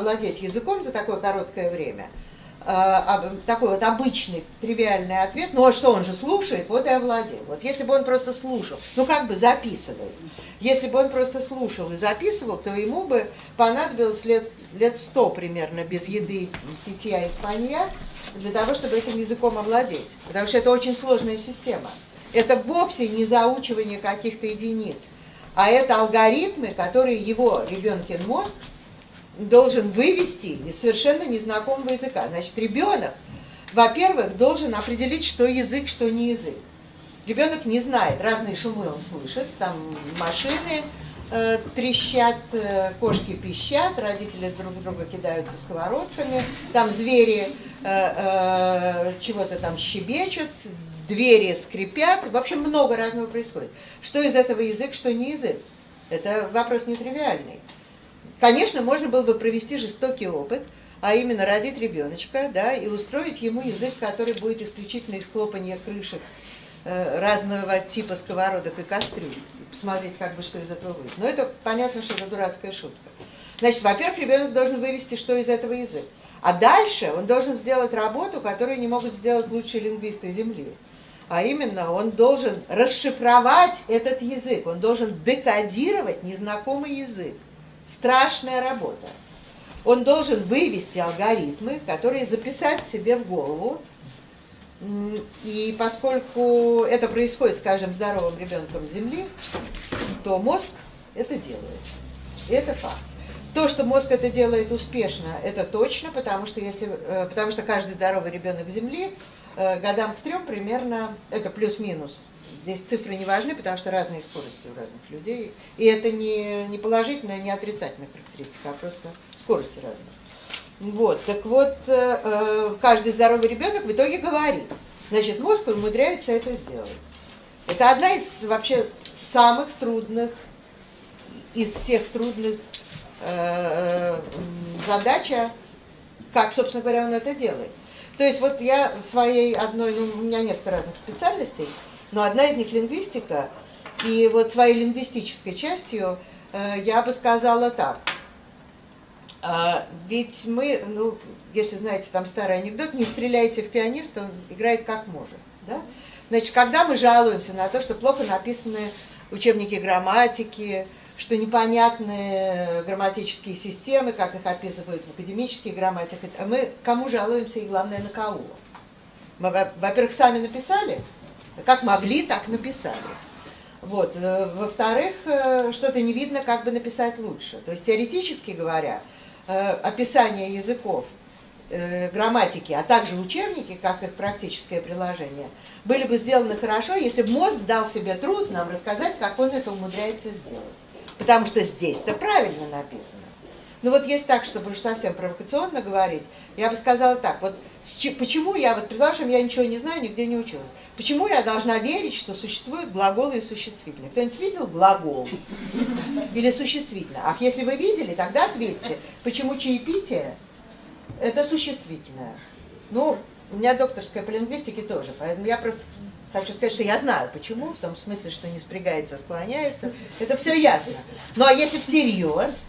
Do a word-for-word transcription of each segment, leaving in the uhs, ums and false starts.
овладеть языком за такое короткое время, такой вот обычный, тривиальный ответ, ну а что, он же слушает, вот и овладел. Вот если бы он просто слушал, ну как бы записывает, если бы он просто слушал и записывал, то ему бы понадобилось лет, лет сто примерно без еды, питья и спанья для того, чтобы этим языком овладеть. Потому что это очень сложная система. Это вовсе не заучивание каких-то единиц, а это алгоритмы, которые его, ребенкин мозг, должен вывести из совершенно незнакомого языка. Значит, ребенок, во-первых, должен определить, что язык, что не язык. Ребенок не знает, разные шумы он слышит, там машины э, трещат, э, кошки пищат, родители друг друга кидаются сковородками, там звери э, э, чего-то там щебечут, двери скрипят, в общем, много разного происходит. Что из этого язык, что не язык? Это вопрос нетривиальный. Конечно, можно было бы провести жестокий опыт, а именно родить ребеночка, да, и устроить ему язык, который будет исключительно из хлопанья крышек э, разного типа сковородок и кастрюль, посмотреть, как бы, что из этого выйдет. Но это понятно, что это дурацкая шутка. Значит, во-первых, ребенок должен вывести, что из этого язык. А дальше он должен сделать работу, которую не могут сделать лучшие лингвисты Земли. А именно, он должен расшифровать этот язык, он должен декодировать незнакомый язык. Страшная работа. Он должен вывести алгоритмы, которые записать себе в голову. И поскольку это происходит, скажем, здоровым ребенком Земли, то мозг это делает. И это факт. То, что мозг это делает успешно, это точно, потому что, если, потому что каждый здоровый ребенок Земли годам к трем примерно, это плюс-минус. Здесь цифры не важны, потому что разные скорости у разных людей. И это не, не положительная, не отрицательная характеристика, а просто скорости разные. Вот, так вот, каждый здоровый ребенок в итоге говорит. Значит, мозг умудряется это сделать. Это одна из вообще самых трудных, из всех трудных э, задача, как, собственно говоря, он это делает. То есть вот я своей одной, ну, у меня несколько разных специальностей, но одна из них лингвистика, и вот своей лингвистической частью э, я бы сказала так. А, ведь мы, ну, если знаете, там старый анекдот, не стреляйте в пианиста, он играет как может. Да? Значит, когда мы жалуемся на то, что плохо написаны учебники грамматики, что непонятны грамматические системы, как их описывают в академических грамматиках, мы кому жалуемся и, главное, на кого? Мы, во-первых, сами написали, как могли, так написали. Вот. Во-вторых, что-то не видно, как бы написать лучше. То есть, теоретически говоря, описание языков, грамматики, а также учебники, как их практическое приложение, были бы сделаны хорошо, если бы мозг дал себе труд нам рассказать, как он это умудряется сделать. Потому что здесь-то правильно написано. Ну вот есть так, чтобы уж совсем провокационно говорить, я бы сказала так, вот почему я, вот предположим, я ничего не знаю, нигде не училась, почему я должна верить, что существуют глаголы и существительные? Кто-нибудь видел глагол или существительное? Ах, если вы видели, тогда ответьте, почему чаепитие – это существительное? Ну, у меня докторская по лингвистике тоже, поэтому я просто хочу сказать, что я знаю почему, в том смысле, что не спрягается, а склоняется, это все ясно. Ну а если всерьез,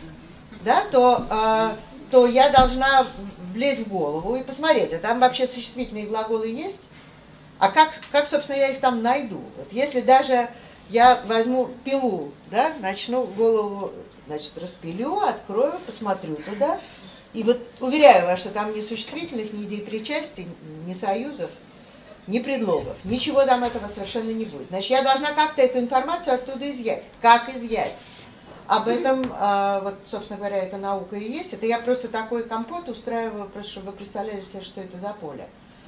да, то, э, то я должна влезть в голову и посмотреть, а там вообще существительные глаголы есть? А как, как, собственно, я их там найду? Вот если даже я возьму пилу, да, начну голову, значит, распилю, открою, посмотрю туда, и вот уверяю вас, что там ни существительных, ни деепричастий, ни союзов, ни предлогов, ничего там этого совершенно не будет. Значит, я должна как-то эту информацию оттуда изъять. Как изъять? Об этом, вот, собственно говоря, эта наука и есть. Это я просто такой компот устраиваю, просто чтобы вы представляли себе, что это за поле.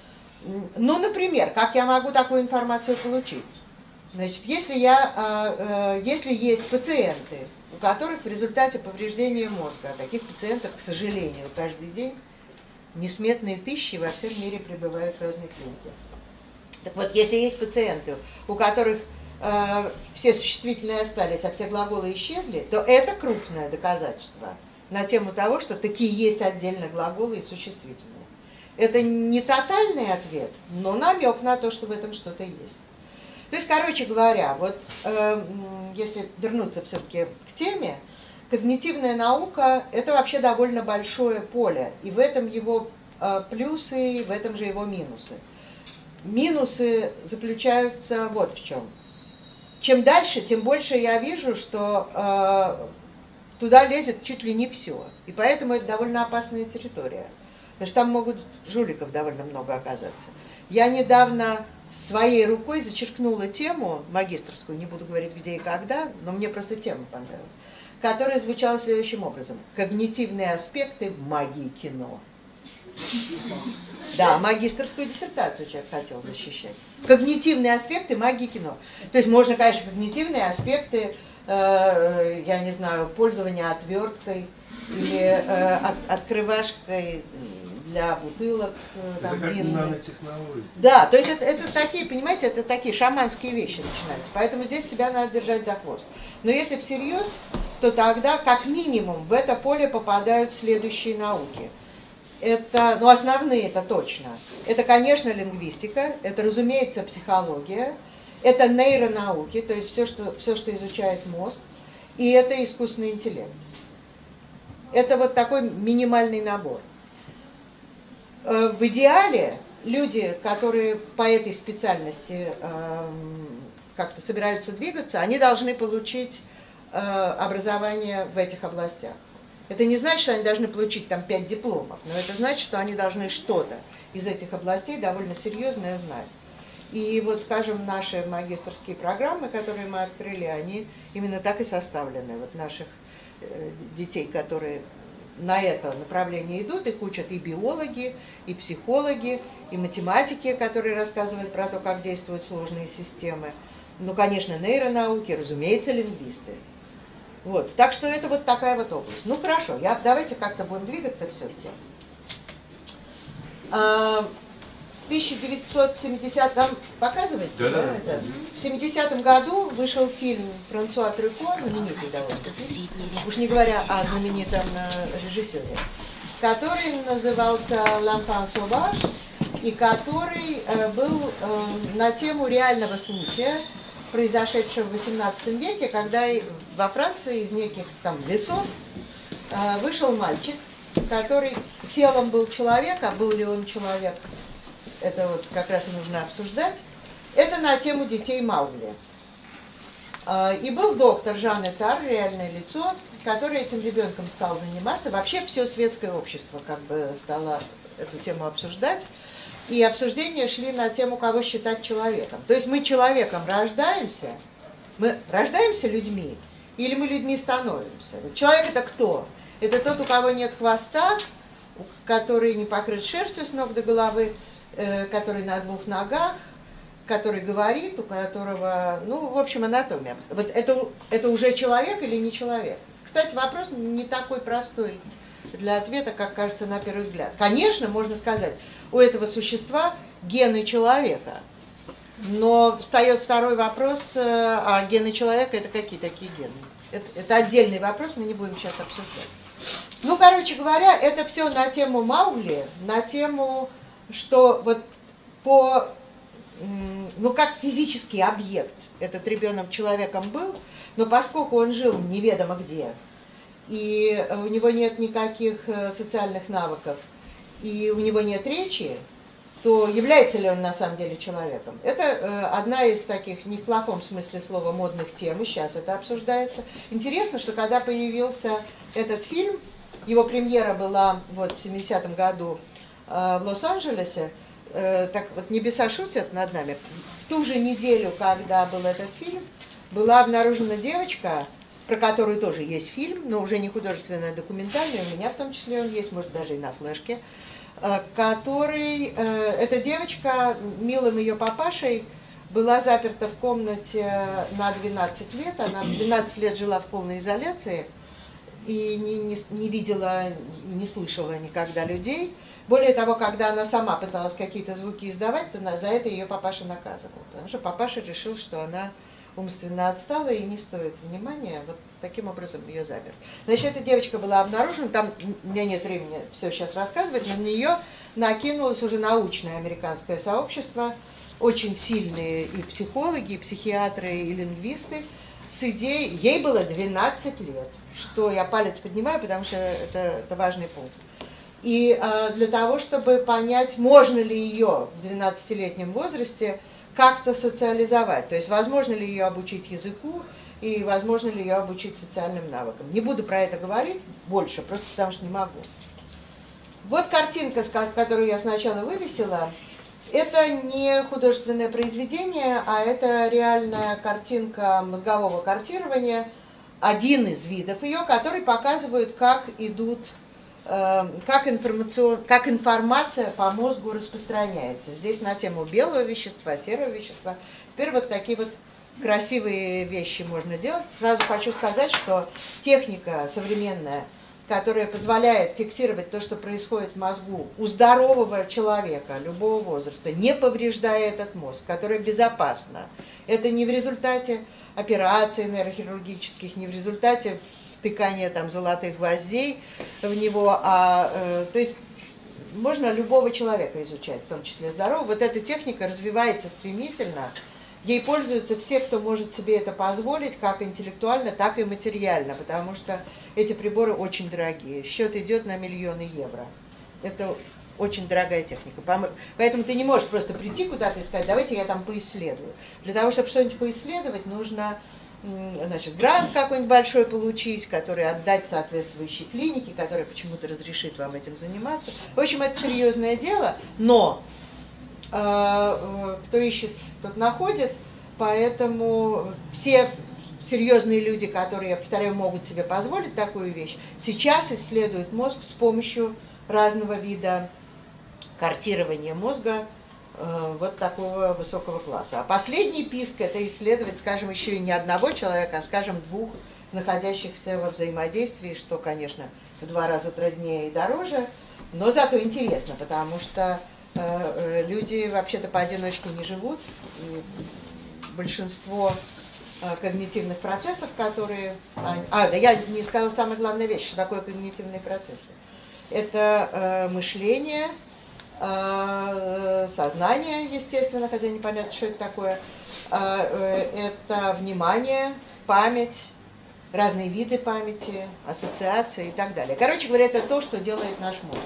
Ну, например, как я могу такую информацию получить? Значит, если, я, если есть пациенты, у которых в результате повреждения мозга, а таких пациентов, к сожалению, каждый день несметные тысячи во всем мире прибывают в разные клиники. Так вот, если есть пациенты, у которых э, все существительные остались, а все глаголы исчезли, то это крупное доказательство на тему того, что такие есть отдельно глаголы и существительные. Это не тотальный ответ, но намек на то, что в этом что-то есть. То есть, короче говоря, вот э, если вернуться все-таки к теме, когнитивная наука – это вообще довольно большое поле, и в этом его э, плюсы, и в этом же его минусы. Минусы заключаются вот в чем. Чем дальше, тем больше я вижу, что э, туда лезет чуть ли не все, и поэтому это довольно опасная территория, потому что там могут жуликов довольно много оказаться. Я недавно своей рукой зачеркнула тему магистерскую, не буду говорить где и когда, но мне просто тема понравилась, которая звучала следующим образом. Когнитивные аспекты магии кино. Да, магистерскую диссертацию человек хотел защищать. Когнитивные аспекты магии кино. То есть можно, конечно, когнитивные аспекты, э, я не знаю, пользования отверткой или э, от, открывашкой для бутылок. Там, это как нанотехнологии. Да, то есть это, это такие, понимаете, это такие шаманские вещи начинаются. Поэтому здесь себя надо держать за хвост. Но если всерьез, то тогда как минимум в это поле попадают следующие науки. Это, ну, основные это точно. Это, конечно, лингвистика, это, разумеется, психология, это нейронауки, то есть все, что, все, что изучает мозг, и это искусственный интеллект. Это вот такой минимальный набор. В идеале люди, которые по этой специальности э, как-то собираются двигаться, они должны получить э, образование в этих областях. Это не значит, что они должны получить там пять дипломов, но это значит, что они должны что-то из этих областей довольно серьезное знать. И вот, скажем, наши магистерские программы, которые мы открыли, они именно так и составлены. Вот наших э, детей, которые на это направление идут, их учат и биологи, и психологи, и математики, которые рассказывают про то, как действуют сложные системы. Ну, конечно, нейронауки, разумеется, лингвисты. Вот. Так что это вот такая вот область. Ну, хорошо, я, давайте как-то будем двигаться все-таки. А, в тысяча девятьсот семидесятом, показываете? Да, да, да? В семидесятом году вышел фильм Франсуа Трюфо, знаменитый довольно, уж не говоря о знаменитом режиссере, который назывался «L'Enfant sauvage», и который э, был э, на тему реального случая, произошедшего в восемнадцатом веке, когда во Франции из неких там лесов э, вышел мальчик, который телом был человек, а был ли он человек, это вот как раз и нужно обсуждать. Это на тему детей Маугли. Э, и был доктор Жан Этар, реальное лицо, который этим ребенком стал заниматься. Вообще все светское общество как бы стало эту тему обсуждать. И обсуждения шли на тему, кого считать человеком. То есть мы человеком рождаемся, мы рождаемся людьми, или мы людьми становимся. Человек это кто? Это тот, у кого нет хвоста, который не покрыт шерстью с ног до головы, э, который на двух ногах, который говорит, у которого, ну, в общем, анатомия. Вот это, это уже человек или не человек? Кстати, вопрос не такой простой для ответа, как кажется на первый взгляд. Конечно, можно сказать, у этого существа гены человека. Но встает второй вопрос, а гены человека это какие такие гены? Это, это отдельный вопрос, мы не будем сейчас обсуждать. Ну, короче говоря, это все на тему Маугли, на тему, что вот по, ну, как физический объект этот ребенок человеком был, но поскольку он жил неведомо где, и у него нет никаких социальных навыков, и у него нет речи, то является ли он на самом деле человеком? Это э, одна из таких, не в плохом смысле слова, модных тем, и сейчас это обсуждается. Интересно, что когда появился этот фильм, его премьера была вот, в семидесятом году э, в Лос-Анджелесе, э, так вот небеса шутят над нами, в ту же неделю, когда был этот фильм, была обнаружена девочка, про которую тоже есть фильм, но уже не художественная, а документальная, у меня в том числе он есть, может даже и на флешке, который, эта девочка, милым ее папашей, была заперта в комнате на двенадцать лет, она двенадцать лет жила в полной изоляции и не, не, не видела, не слышала никогда людей. Более того, когда она сама пыталась какие-то звуки издавать, то за это ее папаша наказывал, потому что папаша решил, что она умственно отстала и не стоит внимания, вот таким образом ее запер. Значит, эта девочка была обнаружена, там у меня нет времени все сейчас рассказывать, но на нее накинулось уже научное американское сообщество, очень сильные и психологи, и психиатры, и лингвисты, с идеей, ей было двенадцать лет, что я палец поднимаю, потому что это, это важный пункт. И э, для того, чтобы понять, можно ли ее в двенадцатилетнем возрасте как-то социализовать, то есть возможно ли ее обучить языку и возможно ли ее обучить социальным навыкам. Не буду про это говорить больше, просто потому что не могу. Вот картинка, которую я сначала вывесила. Это не художественное произведение, а это реальная картинка мозгового картирования, один из видов ее, который показывает, как идут, э, как, информацион, как информация по мозгу распространяется. Здесь на тему белого вещества, серого вещества. Теперь вот такие вот красивые вещи можно делать. Сразу хочу сказать, что техника современная, которая позволяет фиксировать то, что происходит в мозгу у здорового человека любого возраста, не повреждая этот мозг, которая безопасна. Это не в результате операций нейрохирургических, не в результате втыкания там золотых гвоздей в него, а э, то есть можно любого человека изучать, в том числе здорового. Вот эта техника развивается стремительно. Ей пользуются все, кто может себе это позволить, как интеллектуально, так и материально, потому что эти приборы очень дорогие. Счет идет на миллионы евро. Это очень дорогая техника. Поэтому ты не можешь просто прийти куда-то и сказать, давайте я там поисследую. Для того, чтобы что-нибудь поисследовать, нужно, значит, грант какой-нибудь большой получить, который отдать соответствующей клинике, которая почему-то разрешит вам этим заниматься. В общем, это серьезное дело, но кто ищет, тот находит, поэтому все серьезные люди, которые, я повторяю, могут себе позволить такую вещь, сейчас исследуют мозг с помощью разного вида картирования мозга э, вот такого высокого класса. А последний писк — это исследовать, скажем, еще и не одного человека, а, скажем, двух, находящихся во взаимодействии, что, конечно, в два раза труднее и дороже, но зато интересно, потому что люди вообще-то поодиночке не живут. И большинство когнитивных процессов, которые... А, да я не сказала самая главная вещь, что такое когнитивные процессы. Это э, мышление, э, сознание, естественно, хотя непонятно, что это такое. Э, э, это внимание, память, разные виды памяти, ассоциации и так далее. Короче говоря, это то, что делает наш мозг.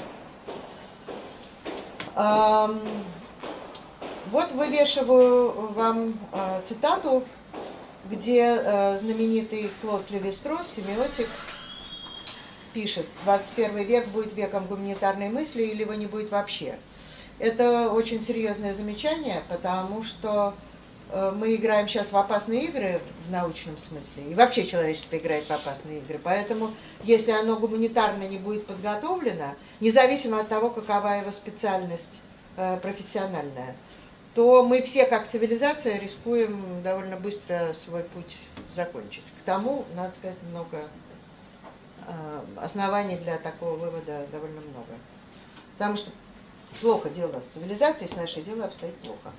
Вот вывешиваю вам цитату, где знаменитый Клод Леви-Стросс, семиотик, пишет: «двадцать первый век будет веком гуманитарной мысли или его не будет вообще». Это очень серьезное замечание, потому что мы играем сейчас в опасные игры в научном смысле, и вообще человечество играет в опасные игры, поэтому если оно гуманитарно не будет подготовлено, независимо от того, какова его специальность э, профессиональная, то мы все, как цивилизация, рискуем довольно быстро свой путь закончить. К тому, надо сказать, много э, оснований для такого вывода, довольно много. Потому что плохо дело с цивилизацией, с нашей дело обстоит плохо.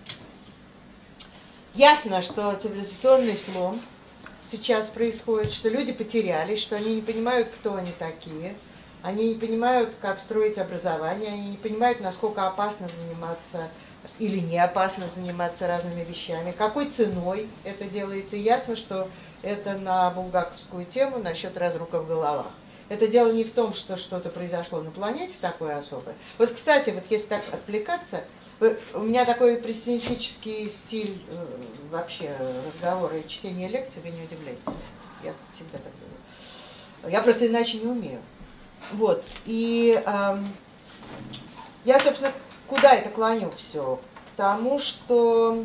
Ясно, что цивилизационный слом сейчас происходит, что люди потерялись, что они не понимают, кто они такие, они не понимают, как строить образование, они не понимают, насколько опасно заниматься или не опасно заниматься разными вещами, какой ценой это делается. И ясно, что это на булгаковскую тему насчет разруха в головах. Это дело не в том, что что-то произошло на планете такое особое. Вот, кстати, вот если так отвлекаться, у меня такой пресс-синтетический стиль э, вообще разговора и чтения лекций, вы не удивляйтесь. Я всегда так делаю. Я просто иначе не умею. Вот. И э, я, собственно, куда это клоню все? К тому, что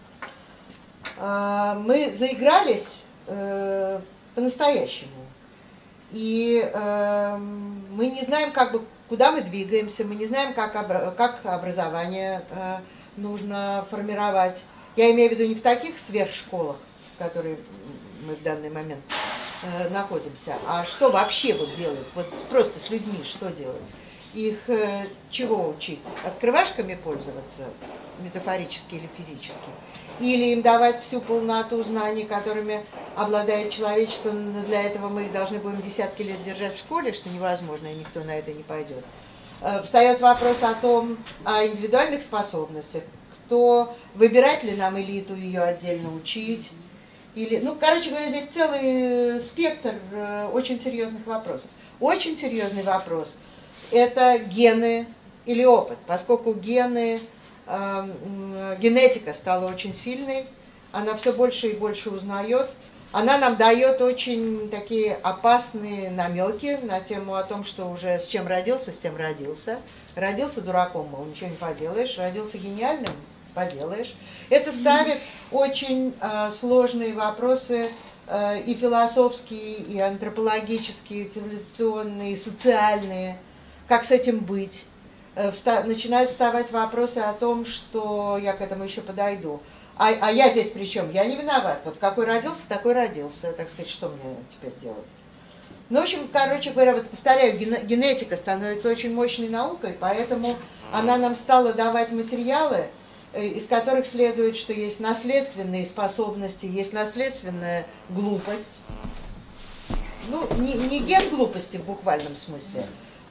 э, мы заигрались э, по-настоящему. И э, мы не знаем, как бы, куда мы двигаемся, мы не знаем, как, об, как образование э, нужно формировать. Я имею в виду не в таких сверхшколах, в которых мы в данный момент э, находимся, а что вообще вот делать, вот просто с людьми что делать. Их э, чего учить? Открывашками пользоваться, метафорически или физически? Или им давать всю полноту знаний, которыми обладает человечество, но для этого мы их должны будем десятки лет держать в школе, что невозможно, и никто на это не пойдет. Встает вопрос о том, о индивидуальных способностях, кто, выбирать ли нам элиту, ее отдельно учить, Или, ну, короче говоря, здесь целый спектр очень серьезных вопросов. Очень серьезный вопрос – это гены или опыт, поскольку гены, э, генетика стала очень сильной, она все больше и больше узнает, она нам дает очень такие опасные намеки на тему о том, что уже с чем родился, с тем родился. Родился дураком, мол, ничего не поделаешь, родился гениальным, поделаешь. Это ставит очень э, сложные вопросы э, и философские, и антропологические, и цивилизационные, и социальные. Как с этим быть? Э, вста- начинают вставать вопросы о том, что я к этому еще подойду. А, а я здесь при чем? Я не виноват. Вот какой родился, такой родился. Так сказать, что мне теперь делать? Ну, в общем, короче говоря, вот повторяю, генетика становится очень мощной наукой, поэтому она нам стала давать материалы, из которых следует, что есть наследственные способности, есть наследственная глупость. Ну, не, не ген глупости в буквальном смысле,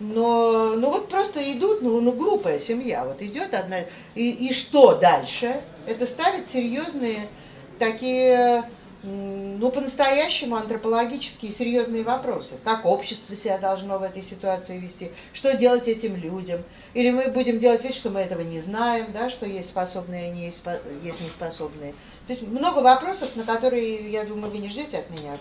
но ну вот просто идут, ну, ну глупая семья, вот идет одна, и, и что дальше? Это ставит серьезные такие, ну, по-настоящему антропологические серьезные вопросы. Как общество себя должно в этой ситуации вести, что делать этим людям. Или мы будем делать вид, что мы этого не знаем, да, что есть способные и есть, есть неспособные. То есть много вопросов, на которые, я думаю, вы не ждете от меня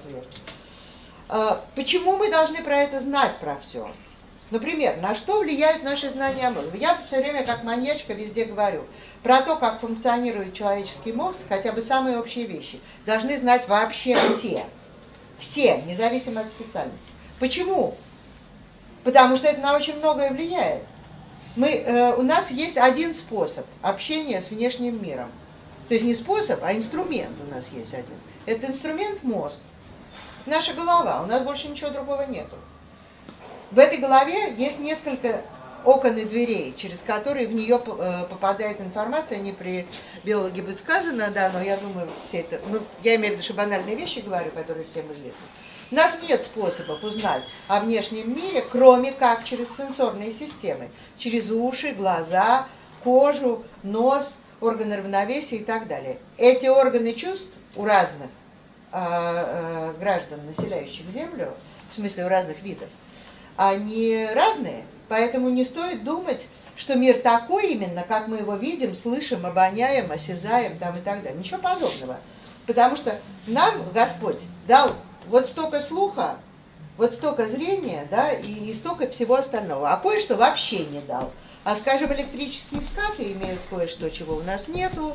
ответа. Почему мы должны про это знать, про все? Например, на что влияют наши знания о мозге? Я все время как маньячка везде говорю про то, как функционирует человеческий мозг, хотя бы самые общие вещи. Должны знать вообще все. Все, независимо от специальности. Почему? Потому что это на очень многое влияет. Мы, э, у нас есть один способ общения с внешним миром. То есть не способ, а инструмент у нас есть один. Это инструмент мозг. Наша голова, у нас больше ничего другого нету. В этой голове есть несколько окон и дверей, через которые в нее попадает информация. Не при биологии будет сказано, да, но я думаю, все это, ну, я имею в виду, что банальные вещи говорю, которые всем известны. У нас нет способов узнать о внешнем мире, кроме как через сенсорные системы, через уши, глаза, кожу, нос, органы равновесия и так далее. Эти органы чувств у разных э, э, граждан, населяющих Землю, в смысле у разных видов, они разные, поэтому не стоит думать, что мир такой именно, как мы его видим, слышим, обоняем, осязаем там и так далее. Ничего подобного. Потому что нам Господь дал вот столько слуха, вот столько зрения, да, и, и столько всего остального. А кое-что вообще не дал. А, скажем, электрические скаты имеют кое-что, чего у нас нету.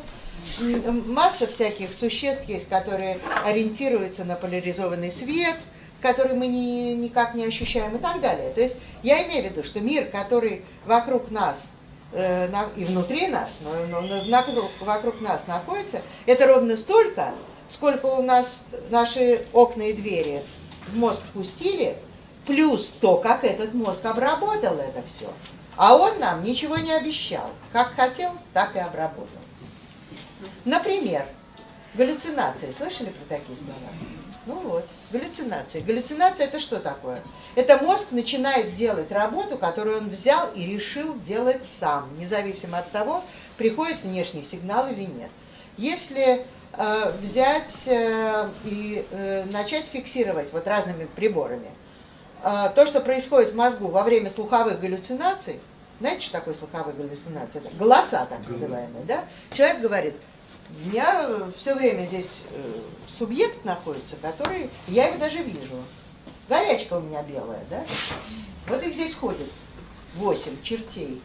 Масса всяких существ есть, которые ориентируются на поляризованный свет, который мы ни, никак не ощущаем и так далее. То есть я имею в виду, что мир, который вокруг нас э, на, и внутри нас, но, но, но вокруг, вокруг нас находится, это ровно столько, сколько у нас наши окна и двери в мозг впустили, плюс то, как этот мозг обработал это все. А он нам ничего не обещал. Как хотел, так и обработал. Например, галлюцинации. Слышали про такие слова? Ну вот, галлюцинации. Галлюцинация – это что такое? Это мозг начинает делать работу, которую он взял и решил делать сам, независимо от того, приходит внешний сигнал или нет. Если э, взять э, и э, начать фиксировать вот разными приборами э, то, что происходит в мозгу во время слуховых галлюцинаций, знаете, что такое слуховые галлюцинации? Это голоса так называемые, да? Человек говорит: у меня все время здесь э, субъект находится, который, я его даже вижу. Горячка у меня белая, да? Вот их здесь ходит восемь чертей.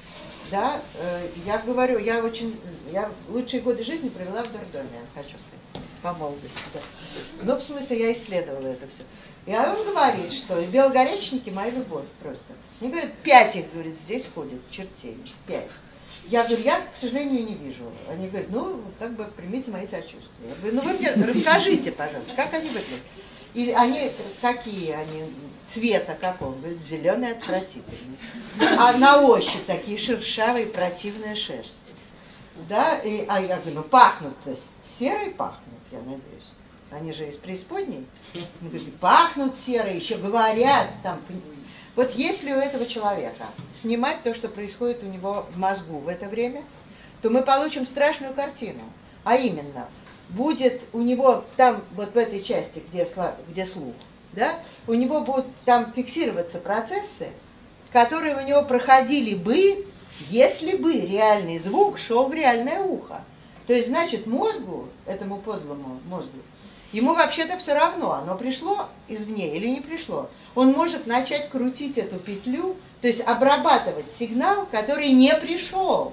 Да, э, я говорю, я очень, я лучшие годы жизни провела в дурдоме, хочу сказать, по молодости. Да. Ну, в смысле, я исследовала это все. И он говорит, что белогорячники моя любовь просто. Они говорят, пять их, говорит, здесь ходит чертей, пять. Я говорю, я, к сожалению, не вижу. Они говорят, ну, как бы примите мои сочувствия. Я говорю, ну вы мне расскажите, пожалуйста, как они выглядят. Или они, какие они, цвета какого? Говорит, зеленый отвратительный. А на ощупь такие шершавые, противная шерсть. Да, и, а я говорю, ну пахнут-то серой пахнут, я надеюсь. Они же из преисподней. Они говорят, пахнут серой, еще говорят там. Вот если у этого человека снимать то, что происходит у него в мозгу в это время, то мы получим страшную картину. А именно, будет у него там, вот в этой части, где, где слух, да, у него будут там фиксироваться процессы, которые у него проходили бы, если бы реальный звук шел в реальное ухо. То есть, значит, мозгу, этому подлому мозгу, ему вообще-то все равно, оно пришло извне или не пришло. Он может начать крутить эту петлю, то есть обрабатывать сигнал, который не пришел.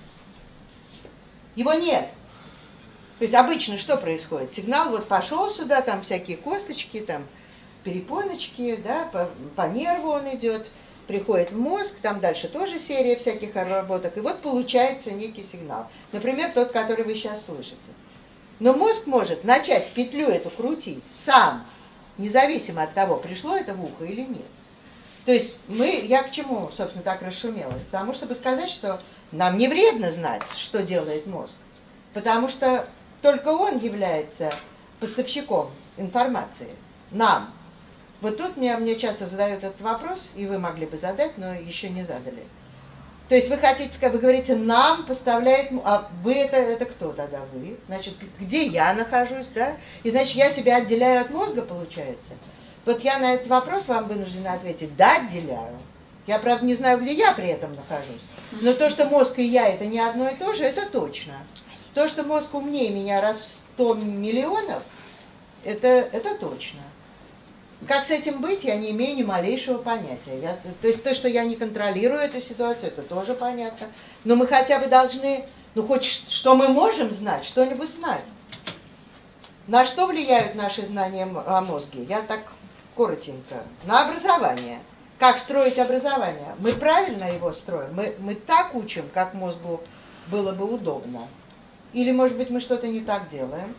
Его нет. То есть обычно что происходит? Сигнал вот пошел сюда, там всякие косточки, там перепоночки, да, по, по нерву он идет, приходит в мозг, там дальше тоже серия всяких обработок, и вот получается некий сигнал. Например, тот, который вы сейчас слышите. Но мозг может начать петлю эту крутить сам, независимо от того, пришло это в ухо или нет. То есть мы, я к чему, собственно, так расшумелась? К тому, чтобы сказать, что нам не вредно знать, что делает мозг, потому что только он является поставщиком информации нам. Вот тут мне, мне часто задают этот вопрос, и вы могли бы задать, но еще не задали. То есть вы хотите сказать, вы говорите, нам поставляет, а вы это, это кто тогда вы? Значит, где я нахожусь, да? И значит, я себя отделяю от мозга, получается? Вот я на этот вопрос вам вынуждена ответить, да, отделяю. Я, правда, не знаю, где я при этом нахожусь. Но то, что мозг и я это не одно и то же, это точно. То, что мозг умнее меня раз в сто миллионов, это, это точно. Как с этим быть, я не имею ни малейшего понятия. Я, то есть то, что я не контролирую эту ситуацию, это тоже понятно. Но мы хотя бы должны, ну хоть что мы можем знать, что-нибудь знать. На что влияют наши знания о мозге? Я так коротенько. На образование. Как строить образование? Мы правильно его строим? Мы, мы так учим, как мозгу было бы удобно? Или, может быть, мы что-то не так делаем?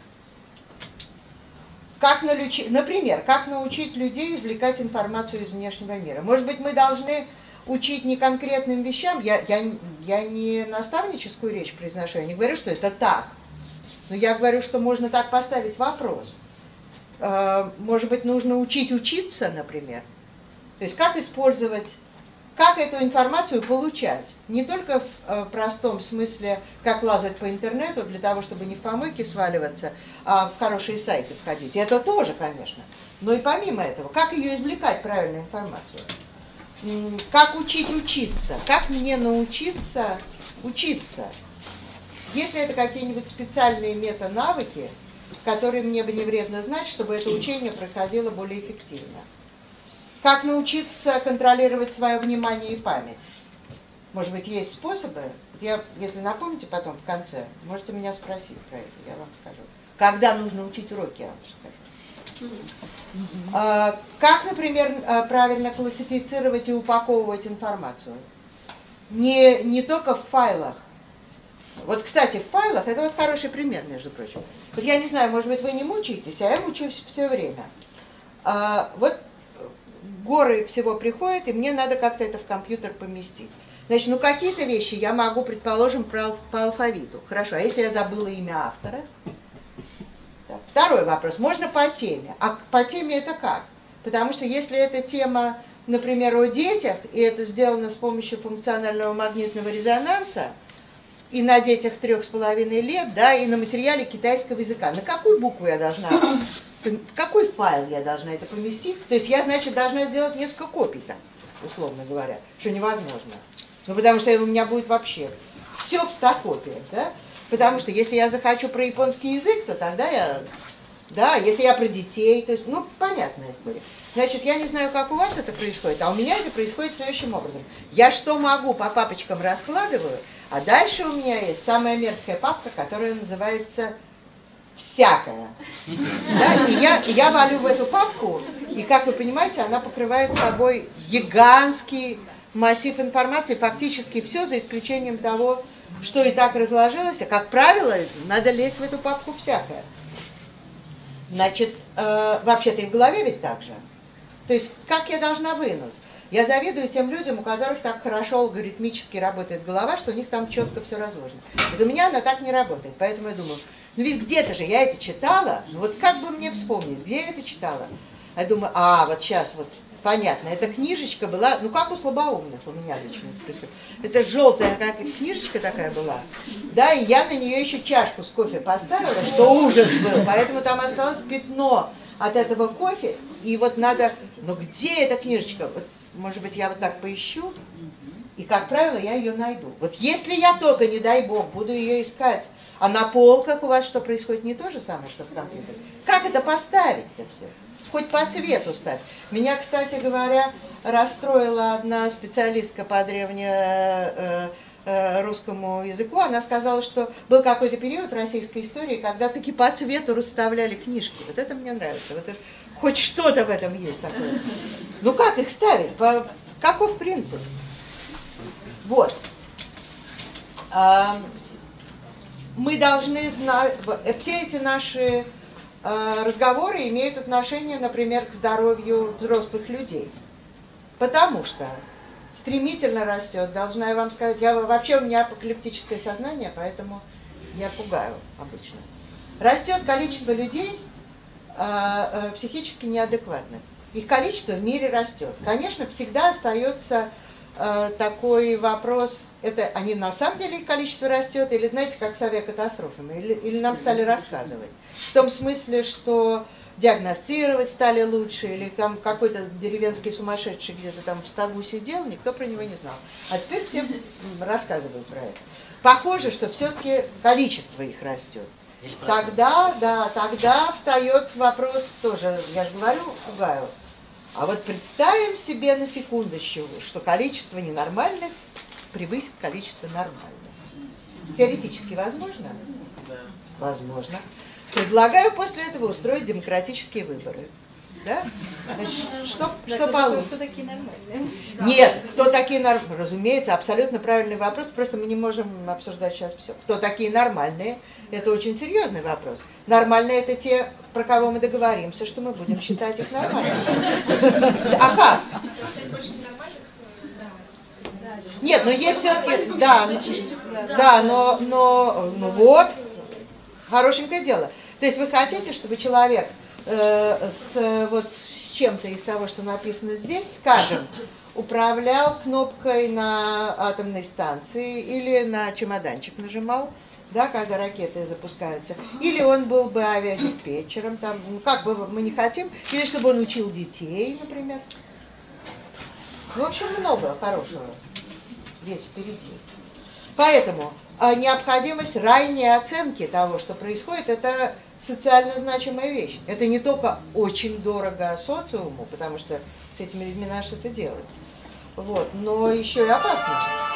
Как налючи... Например, как научить людей извлекать информацию из внешнего мира? Может быть, мы должны учить не конкретным вещам? Я, я, я не наставническую речь произношу, я не говорю, что это так. Но я говорю, что можно так поставить вопрос. Может быть, нужно учить учиться, например? То есть как использовать... Как эту информацию получать? Не только в э, простом смысле, как лазать по интернету для того, чтобы не в помойке сваливаться, а в хорошие сайты входить. Это тоже, конечно. Но и помимо этого, как ее извлекать, правильную информацию? Как учить учиться? Как мне научиться учиться? Есть ли это какие-нибудь специальные мета-навыки, которые мне бы не вредно знать, чтобы это учение проходило более эффективно? Как научиться контролировать свое внимание и память? Может быть, есть способы? Я, если напомните потом в конце, можете меня спросить про это, я вам скажу. Когда нужно учить уроки, я вам скажу. А, как, например, правильно классифицировать и упаковывать информацию? Не, не только в файлах. Вот, кстати, в файлах, это вот хороший пример, между прочим. Вот я не знаю, может быть, вы не мучаетесь, а я мучаюсь все время. А, вот горы всего приходят, и мне надо как-то это в компьютер поместить. Значит, ну какие-то вещи я могу, предположим, по, по алфавиту. Хорошо, а если я забыла имя автора? Так. Второй вопрос. Можно по теме. А по теме это как? Потому что если эта тема, например, о детях, и это сделано с помощью функционального магнитного резонанса, и на детях трех с половиной лет, да, и на материале китайского языка, на какую букву я должна... В какой файл я должна это поместить? То есть я, значит, должна сделать несколько копий, там, условно говоря, что невозможно. Ну, потому что у меня будет вообще все в ста копиях, да? Потому что если я захочу про японский язык, то тогда я... Да, если я про детей, то есть, ну, понятная история. Значит, я не знаю, как у вас это происходит, а у меня это происходит следующим образом. Я что могу по папочкам раскладываю, а дальше у меня есть самая мерзкая папка, которая называется... всякое. Да? И я, я валю в эту папку, и, как вы понимаете, она покрывает собой гигантский массив информации, фактически все, за исключением того, что и так разложилось. А, как правило, надо лезть в эту папку всякое. Значит, э, вообще-то и в голове ведь так же. То есть, как я должна вынуть? Я завидую тем людям, у которых так хорошо алгоритмически работает голова, что у них там четко все разложено. Вот у меня она так не работает, поэтому я думаю, ну ведь где-то же я это читала, ну вот как бы мне вспомнить, где я это читала? Я думаю, а, вот сейчас вот понятно. Эта книжечка была, ну как у слабоумных у меня лично происходит. Это желтая как книжечка такая была, да, и я на нее еще чашку с кофе поставила, что ужас был, поэтому там осталось пятно от этого кофе, и вот надо, ну где эта книжечка? Вот, может быть, я вот так поищу, и, как правило, я ее найду. Вот если я только, не дай бог, буду ее искать, а на полках у вас что происходит, не то же самое, что в компьютере. Как это поставить-то все? Хоть по цвету ставь. Меня, кстати говоря, расстроила одна специалистка по древнерусскому языку. Она сказала, что был какой-то период в российской истории, когда таки по цвету расставляли книжки. Вот это мне нравится. Вот это, хоть что-то в этом есть такое. Ну как их ставить? По, каков принцип? Вот. Мы должны знать, все эти наши разговоры имеют отношение, например, к здоровью взрослых людей. Потому что стремительно растет, должна я вам сказать, я, вообще у меня апокалиптическое сознание, поэтому я пугаю обычно. Растет количество людей э, э, психически неадекватных. Их количество в мире растет. Конечно, всегда остается э, такой вопрос, это они на самом деле их количество растет, или, знаете, как с авиакатастрофами, или, или нам стали рассказывать. В том смысле, что диагностировать стали лучше, или там какой-то деревенский сумасшедший где-то там в стогу сидел, никто про него не знал. А теперь все рассказывают про это. Похоже, что все-таки количество их растет. Тогда, да, тогда встает вопрос тоже, я же говорю, пугаю. А вот представим себе на секундочку, что количество ненормальных превысит количество нормальных. Теоретически возможно? Да. Возможно. Предлагаю после этого устроить демократические выборы. Да? Значит, что, да, что получится? Кто такие нормальные? Нет, кто такие нормальные? Разумеется, абсолютно правильный вопрос, просто мы не можем обсуждать сейчас все. Кто такие нормальные? Это очень серьезный вопрос. Нормальные это те, про кого мы договоримся, что мы будем считать их нормальными. А как? Нет, но есть все-таки, да, да, но, но, ну вот, хорошенькое дело. То есть вы хотите, чтобы человек э, с, вот, с чем-то из того, что написано здесь, скажем, управлял кнопкой на атомной станции или на чемоданчик нажимал, да, когда ракеты запускаются, или он был бы авиадиспетчером, там, ну, как бы мы не хотим, или чтобы он учил детей, например. В общем, много хорошего есть впереди. Поэтому необходимость ранней оценки того, что происходит, это социально значимая вещь. Это не только очень дорого социуму, потому что с этими людьми надо что-то делать, вот, но еще и опасно.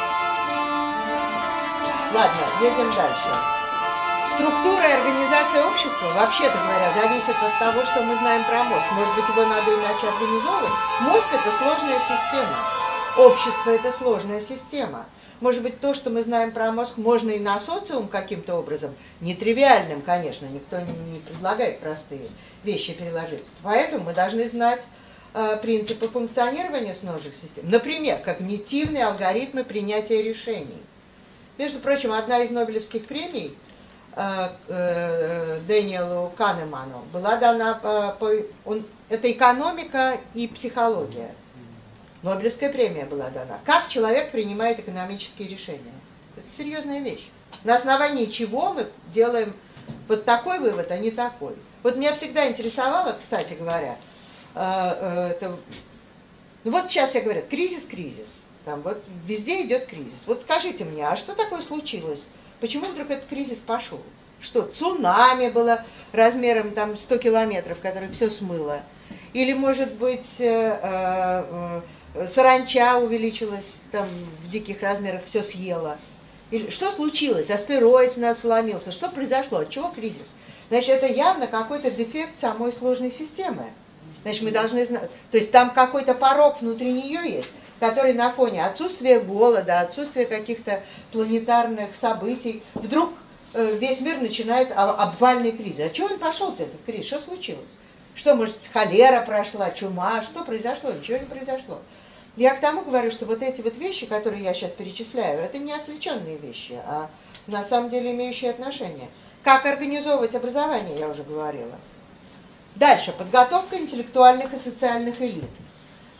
Ладно, едем дальше. Структура и организация общества, вообще-то говоря, зависит от того, что мы знаем про мозг. Может быть, его надо иначе организовывать. Мозг – это сложная система. Общество – это сложная система. Может быть, то, что мы знаем про мозг, можно и на социум каким-то образом, нетривиальным, конечно, никто не предлагает простые вещи переложить. Поэтому мы должны знать э, принципы функционирования сножных систем. Например, когнитивные алгоритмы принятия решений. Между прочим, одна из Нобелевских премий э, э, Дэниелу Канеману была дана по, по он, это экономика и психология. Нобелевская премия была дана. Как человек принимает экономические решения. Это серьезная вещь. На основании чего мы делаем вот такой вывод, а не такой. Вот меня всегда интересовало, кстати говоря, э, э, это, ну вот сейчас все говорят, кризис, кризис. Там вот везде идет кризис. Вот скажите мне, а что такое случилось? Почему вдруг этот кризис пошел? Что, цунами было размером там сто километров, которое все смыло? Или, может быть, э, э, саранча увеличилась там в диких размерах, все съела? Или, что случилось? Астероид у нас сломился. Что произошло? От чего кризис? Значит, это явно какой-то дефект самой сложной системы. Значит, мы должны знать... То есть там какой-то порог внутри нее есть, который на фоне отсутствия голода, отсутствия каких-то планетарных событий, вдруг э, весь мир начинает обвальный кризис. А чего он пошел-то, этот кризис? Что случилось? Что, может, холера прошла, чума? Что произошло? Ничего не произошло. Я к тому говорю, что вот эти вот вещи, которые я сейчас перечисляю, это не отвлеченные вещи, а на самом деле имеющие отношение. Как организовывать образование, я уже говорила. Дальше. Подготовка интеллектуальных и социальных элит.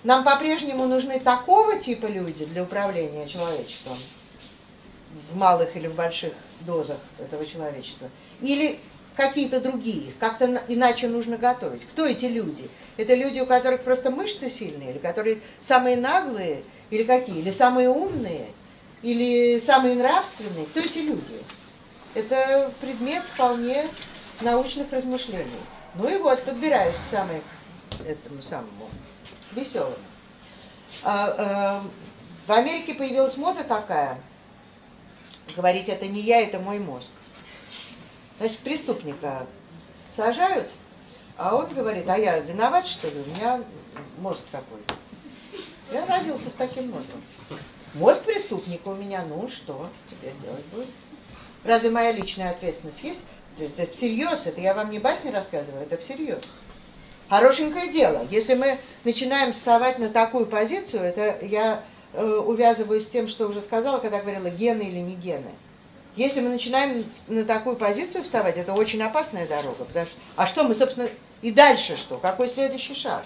нам по-прежнему нужны такого типа люди для управления человечеством в малых или в больших дозах этого человечества, или какие-то другие, как-то иначе нужно готовить. Кто эти люди? Это люди, у которых просто мышцы сильные, или которые самые наглые, или какие? Или самые умные, или самые нравственные? Кто эти люди? Это предмет вполне научных размышлений. Ну и вот, подбираюсь к самой, этому самому веселому. А, а, в Америке появилась мода такая, говорить, это не я, это мой мозг. Значит, преступника сажают, а он говорит, а я виноват, что ли? У меня мозг такой. Я родился с таким мозгом. Мозг преступника у меня, ну что теперь делать будет? Разве моя личная ответственность есть? Это всерьез, это я вам не басни рассказываю, это всерьез. Хорошенькое дело. Если мы начинаем вставать на такую позицию, это я э, увязываюсь с тем, что уже сказала, когда говорила, гены или не гены. Если мы начинаем на такую позицию вставать, это очень опасная дорога. Потому что, а что мы, собственно, и дальше что? Какой следующий шаг?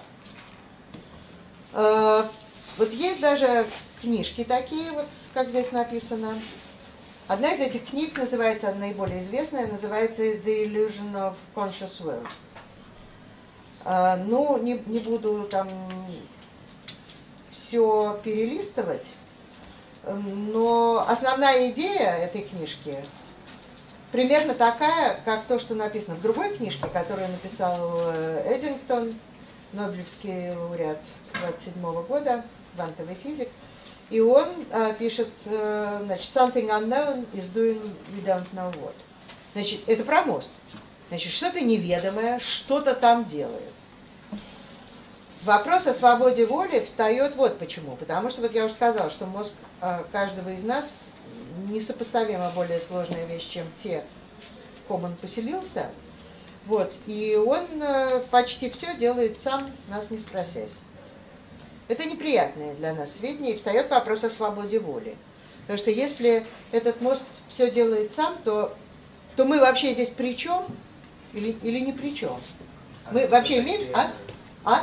Э, вот есть даже книжки такие, вот как здесь написано. Одна из этих книг называется, наиболее известная, называется The Illusion of Conscious Will. Э, ну, не, не буду там все перелистывать. Но основная идея этой книжки примерно такая, как то, что написано в другой книжке, которую написал Эддингтон, Нобелевский лауреат двадцать седьмого года, квантовый физик. И он э, пишет, э, значит, something unknown is doing we don't know what. Значит, это про мозг. Значит, что-то неведомое, что-то там делает. Вопрос о свободе воли встает вот почему. Потому что, вот я уже сказала, что мозг э, каждого из нас несопоставимо более сложная вещь, чем те, в ком он поселился. Вот, и он э, почти все делает сам, нас не спросясь. Это неприятное для нас сведения, и встает вопрос о свободе воли. Потому что если этот мозг все делает сам, то, то мы вообще здесь при чем или, или не при чем? Мы вообще имеем... А? А?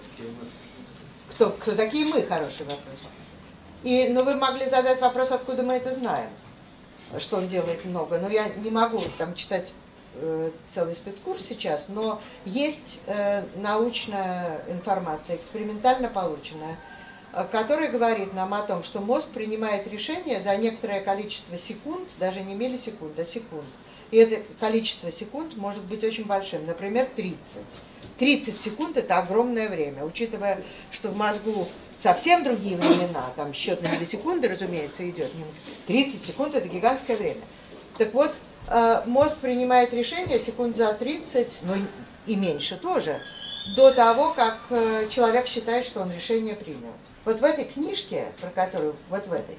Кто, кто такие мы? Хороший вопрос. И, ну, вы могли задать вопрос, откуда мы это знаем, что он делает много. Но я не могу там читать э, целый спецкурс сейчас, но есть э, научная информация, экспериментально полученная, э, которая говорит нам о том, что мозг принимает решение за некоторое количество секунд, даже не миллисекунд, а секунд. И это количество секунд может быть очень большим, например, тридцать. тридцать секунд – это огромное время, учитывая, что в мозгу совсем другие времена, там счет на миллисекунды, разумеется, идет. тридцать секунд – это гигантское время. Так вот, мозг принимает решение секунд за тридцать, ну и меньше тоже, до того, как человек считает, что он решение принял. Вот в этой книжке, про которую, вот в этой,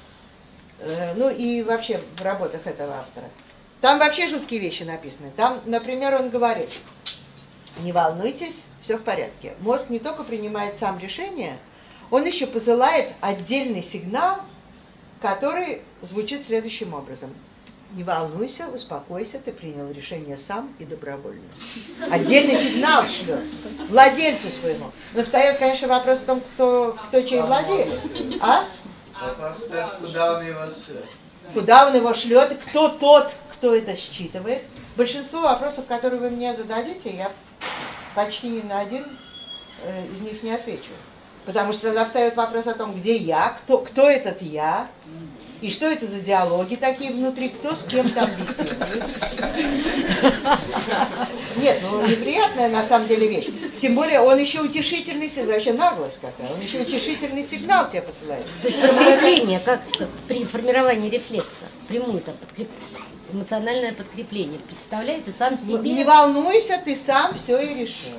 ну и вообще в работах этого автора, там вообще жуткие вещи написаны. Там, например, он говорит, не волнуйтесь, все в порядке. Мозг не только принимает сам решение, он еще посылает отдельный сигнал, который звучит следующим образом. Не волнуйся, успокойся, ты принял решение сам и добровольно. Отдельный сигнал шлет владельцу своему. Но встает, конечно, вопрос о том, кто, кто чей владелец. А? Куда он его шлет? Куда он его шлет, и кто тот, кто это считывает. Большинство вопросов, которые вы мне зададите, я почти ни на один э, из них не отвечу. Потому что тогда встает вопрос о том, где я, кто, кто этот я, и что это за диалоги такие внутри, кто с кем там беседует. Нет, ну неприятная на самом деле вещь. Тем более он еще утешительный сигнал, вообще наглость какая, он еще утешительный сигнал тебе посылает. То есть подкрепление, как при формировании рефлекса, прямую там подкрепление. Эмоциональное подкрепление. Представляете, сам себе... Не волнуйся, ты сам все и решил.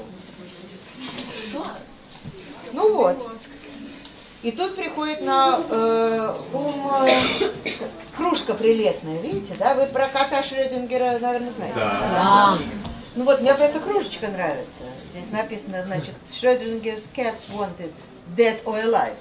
Ну вот. И тут приходит на э, ум э, кружка прелестная, видите, да? Вы про кота Шрёдингера, наверное, знаете. Да. Ну вот, мне просто кружечка нравится. Здесь написано, значит, Schrödinger's cat wanted dead or alive.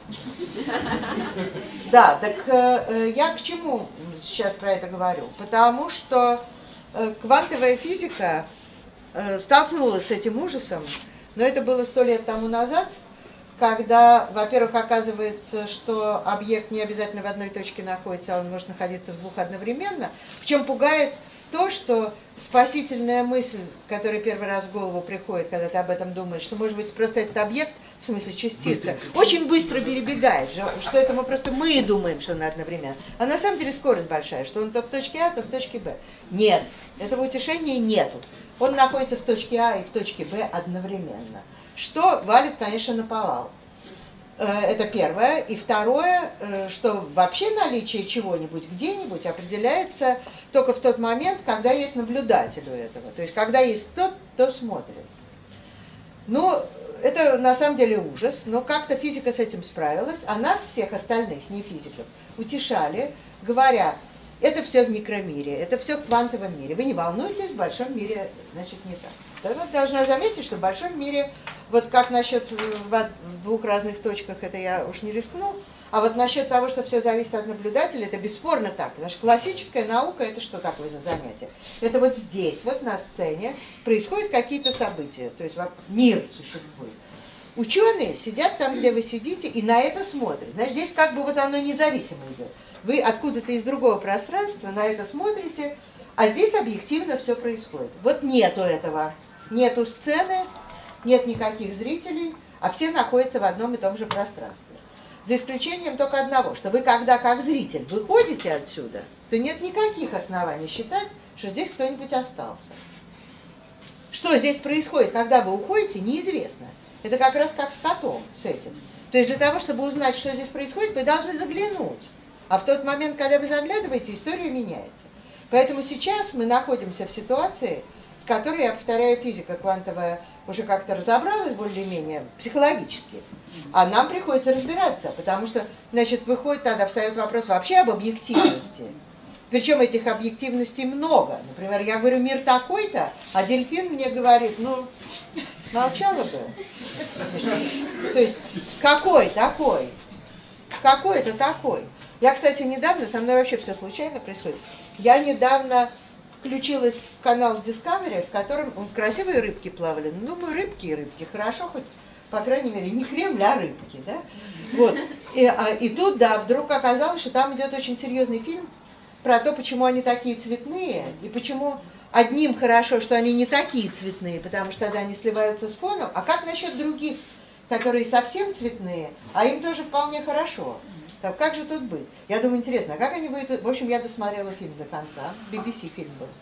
Да, так э, я к чему сейчас про это говорю? Потому что э, квантовая физика э, столкнулась с этим ужасом, но это было сто лет тому назад, когда, во-первых, оказывается, что объект не обязательно в одной точке находится, а он может находиться в двух одновременно. В чем пугает то, что спасительная мысль, которая первый раз в голову приходит, когда ты об этом думаешь, что, может быть, просто этот объект, в смысле частица, быстро. очень быстро перебегает, что это мы просто мы думаем, что он одновременно. А на самом деле скорость большая, что он то в точке А, то в точке Б. Нет, этого утешения нету. Он находится в точке А и в точке Б одновременно. Что валит, конечно, наповал. Это первое. И второе, что вообще наличие чего-нибудь где-нибудь определяется только в тот момент, когда есть наблюдатель у этого. То есть, когда есть тот, кто смотрит. Ну, это на самом деле ужас, но как-то физика с этим справилась, а нас, всех остальных, не физиков, утешали, говоря, это все в микромире, это все в квантовом мире. Вы не волнуйтесь, в большом мире, значит, не так. Я должна заметить, что в большом мире, вот как насчет в двух разных точках, это я уж не рискну, а вот насчет того, что все зависит от наблюдателя, это бесспорно так. Потому что классическая наука, это что такое за занятие? Это вот здесь, вот на сцене, происходят какие-то события, то есть мир существует. Ученые сидят там, где вы сидите, и на это смотрят. Знаешь, здесь как бы вот оно независимо идет. Вы откуда-то из другого пространства на это смотрите, а здесь объективно все происходит. Вот нету этого. Нету сцены, нет никаких зрителей, а все находятся в одном и том же пространстве. За исключением только одного, что вы, когда как зритель выходите отсюда, то нет никаких оснований считать, что здесь кто-нибудь остался. Что здесь происходит, когда вы уходите, неизвестно. Это как раз как с котом, с этим. То есть для того, чтобы узнать, что здесь происходит, вы должны заглянуть. А в тот момент, когда вы заглядываете, история меняется. Поэтому сейчас мы находимся в ситуации, с которой, я повторяю, физика квантовая уже как-то разобралась более-менее психологически. А нам приходится разбираться, потому что, значит, выходит, тогда встает вопрос вообще об объективности. Причем этих объективностей много. Например, я говорю, мир такой-то, а дельфин мне говорит, ну, молчала бы. То есть, какой такой? Какой это такой? Я, кстати, недавно, со мной вообще все случайно происходит, я недавно включилась в канал Discovery, в котором ну, красивые рыбки плавали. Ну, мы рыбки и рыбки, хорошо хоть, по крайней мере, не Кремль, а рыбки, да? Вот. И, а, и тут, да, вдруг оказалось, что там идет очень серьезный фильм про то, почему они такие цветные, и почему одним хорошо, что они не такие цветные, потому что тогда они сливаются с фоном, а как насчет других, которые совсем цветные, а им тоже вполне хорошо. Так, как же тут быть? Я думаю, интересно, а как они будут... В общем, я досмотрела фильм до конца, би би си фильм был.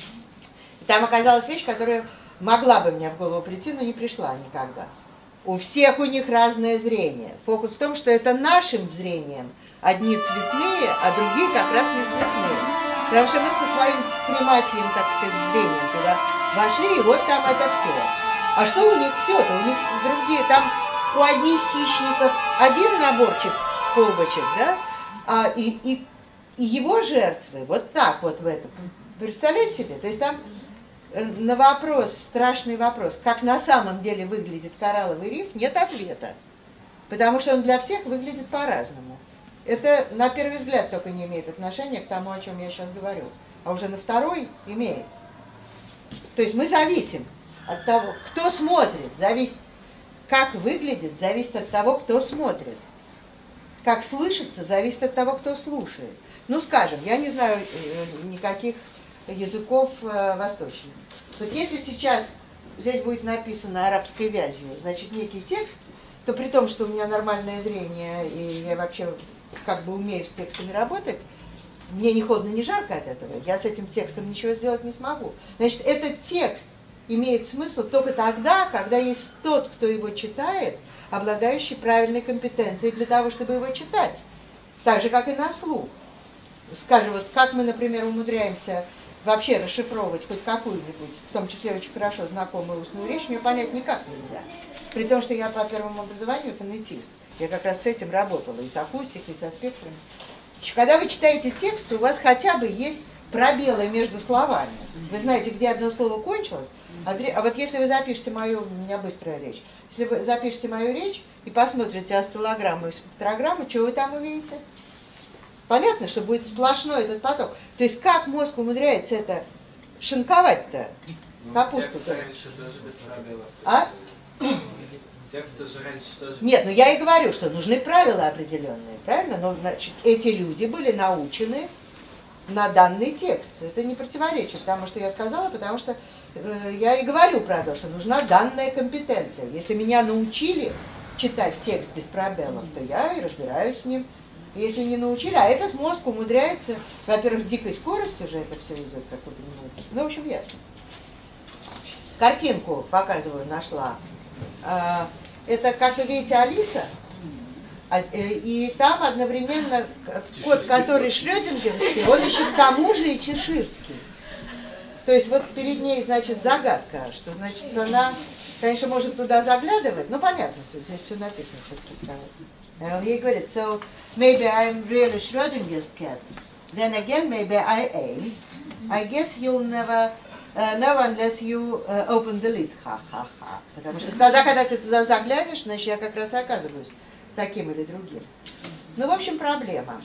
И там оказалась вещь, которая могла бы мне в голову прийти, но не пришла никогда. У всех у них разное зрение. Фокус в том, что это нашим зрением одни цветные, а другие как раз не цветные. Потому что мы со своим приматием, так сказать, зрением туда вошли, и вот там это все. А что у них все-то? У них другие, там у одних хищников один наборчик колбочек, да, а, и, и, и его жертвы вот так вот в этом. Представляете себе? То есть там на вопрос, страшный вопрос, как на самом деле выглядит коралловый риф, нет ответа. Потому что он для всех выглядит по-разному. Это на первый взгляд только не имеет отношения к тому, о чем я сейчас говорю. А уже на второй имеет. То есть мы зависим от того, кто смотрит, зависит, как выглядит, зависит от того, кто смотрит. Как слышится, зависит от того, кто слушает. Ну, скажем, я не знаю никаких языков э, восточных. Вот если сейчас здесь будет написано арабской вязью, значит, некий текст, то при том, что у меня нормальное зрение, и я вообще как бы умею с текстами работать, мне ни холодно, ни жарко от этого, я с этим текстом ничего сделать не смогу. Значит, этот текст имеет смысл только тогда, когда есть тот, кто его читает, обладающий правильной компетенцией для того, чтобы его читать. Так же, как и на слух. Скажем, вот как мы, например, умудряемся вообще расшифровывать хоть какую-нибудь, в том числе очень хорошо знакомую устную речь, мне понять никак нельзя. При том, что я по первому образованию фонетист. Я как раз с этим работала, и с акустикой, и со спектрами. Когда вы читаете текст, у вас хотя бы есть пробелы между словами. Вы знаете, где одно слово кончилось, а, а вот если вы запишете мою, у меня быстрая речь, если вы запишете мою речь и посмотрите осциллограмму и спектрограмму, что вы там увидите? Понятно, что будет сплошной этот поток. То есть как мозг умудряется это шинковать-то? Капусту-то. Текст раньше даже без пробелов. А? Тексты же раньше тоже... Нет, ну я и говорю, что нужны правила определенные, правильно? Но, значит, эти люди были научены на данный текст. Это не противоречит тому, что я сказала, потому что э, я и говорю про то, что нужна данная компетенция. Если меня научили читать текст без пробелов, то я и разбираюсь с ним. Если не научили, а этот мозг умудряется, во-первых, с дикой скоростью же это все идет, как вы понимаете. Ну, в общем, ясно. Картинку показываю, нашла. Это, как вы видите, Алиса, и там одновременно кот, который шрёдингерский, он еще к тому же и чеширский. То есть вот перед ней, значит, загадка, что, значит, она, конечно, может туда заглядывать, но понятно, здесь все написано, что это. Он ей говорит, so maybe I'm really Schrödinger's cat. Then again, maybe I am. I guess you'll never uh, know unless you uh, open the lid. Ха-ха-ха. Потому что тогда, когда ты туда заглянешь, значит, я как раз и оказываюсь таким или другим. Ну, в общем, проблема.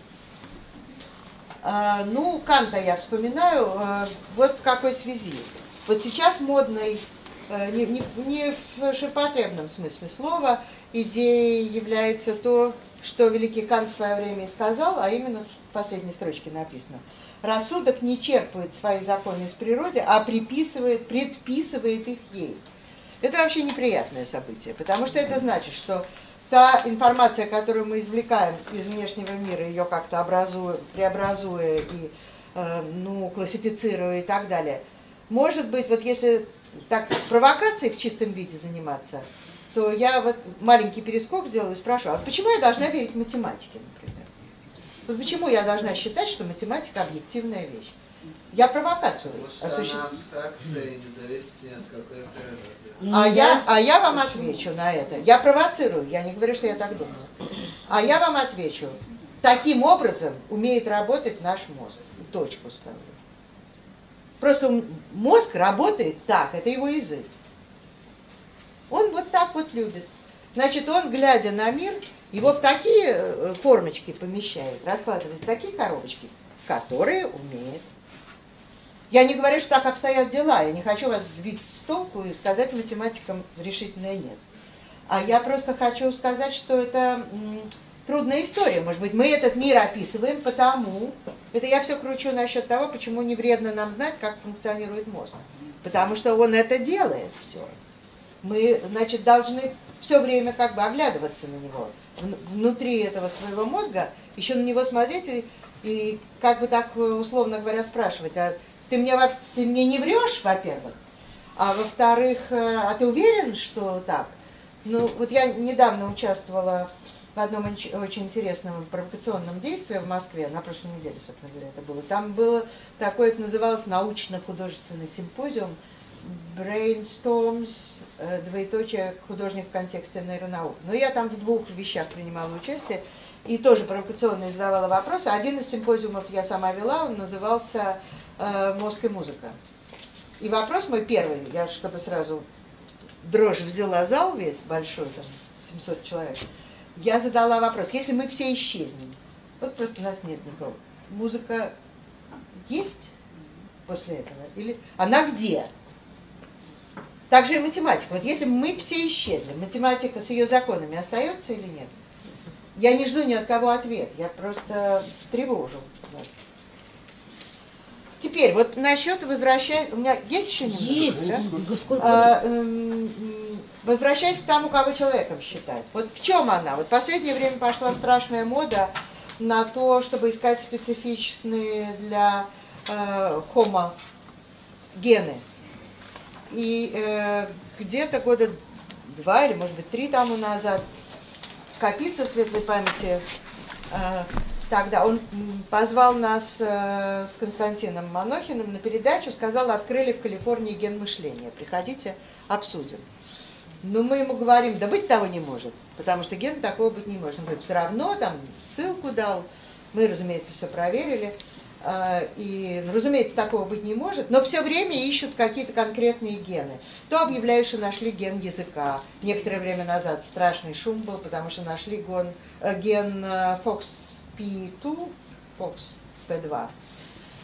Uh, ну, Канта я вспоминаю, uh, вот в какой связи. Вот сейчас модной, uh, не, не, не в ширпотребном смысле слова, идеей является то, что великий Кант в свое время и сказал, а именно в последней строчке написано. Рассудок не черпает свои законы из природы, а приписывает, предписывает их ей. Это вообще неприятное событие, потому что это значит, что та информация, которую мы извлекаем из внешнего мира, ее как-то образуя, преобразуя и э, ну, классифицируя и так далее, может быть, вот если так провокацией в чистом виде заниматься, то я вот маленький перескок сделаю и спрашиваю, а почему я должна верить математике, например? Вот почему я должна считать, что математика объективная вещь? Я провокацию осуществляю. А я, а я вам отвечу на это. Я провоцирую, я не говорю, что я так думаю. А я вам отвечу. Таким образом умеет работать наш мозг. Точку ставлю. Просто мозг работает так, это его язык. Он вот так вот любит. Значит, он, глядя на мир, его в такие формочки помещает, раскладывает в такие коробочки, которые умеет. Я не говорю, что так обстоят дела, я не хочу вас сбить с толку и сказать математикам решительно нет. А я просто хочу сказать, что это м, трудная история. Может быть, мы этот мир описываем потому, это я все кручу насчет того, почему не вредно нам знать, как функционирует мозг. Потому что он это делает все. Мы, значит, должны все время как бы оглядываться на него, внутри этого своего мозга, еще на него смотреть и, и как бы так, условно говоря, спрашивать, а ты мне, ты мне не врешь, во-первых, а во-вторых, а ты уверен, что так? Ну, вот я недавно участвовала в одном очень интересном провокационном действии в Москве, на прошлой неделе, собственно говоря, это было. Там было такое, это называлось научно-художественный симпозиум, Brainstorms, двоеточие, художник в контексте нейронаук. Но я там в двух вещах принимала участие и тоже провокационно задавала вопросы. Один из симпозиумов я сама вела, он назывался э, «Мозг и музыка». И вопрос мой первый, я чтобы сразу дрожь взяла зал весь большой, там семьсот человек, я задала вопрос, если мы все исчезнем, вот просто нас нет никого, музыка есть после этого? Или она где? Также и математика. Вот если мы все исчезли, математика с ее законами остается или нет? Я не жду ни от кого ответ, я просто тревожу вас. Теперь, вот насчет возвращаясь... У меня есть еще немного? Есть. Да? А, э, возвращаясь к тому, кого человеком считать. Вот в чем она? Вот в последнее время пошла страшная мода на то, чтобы искать специфичные для э, homo гены. И э, где-то года два или, может быть, три тому назад Капица, светлой памяти, э, тогда он позвал нас э, с Константином Манохиным на передачу, сказал, открыли в Калифорнии ген мышления, приходите, обсудим. Но мы ему говорим, да быть того не может, потому что ген такого быть не может. Он говорит, все равно, там ссылку дал, мы, разумеется, все проверили. И, разумеется, такого быть не может, но все время ищут какие-то конкретные гены. То объявляют, что нашли ген языка. Некоторое время назад страшный шум был, потому что нашли ген, ген фокс пи два, фокс пи два.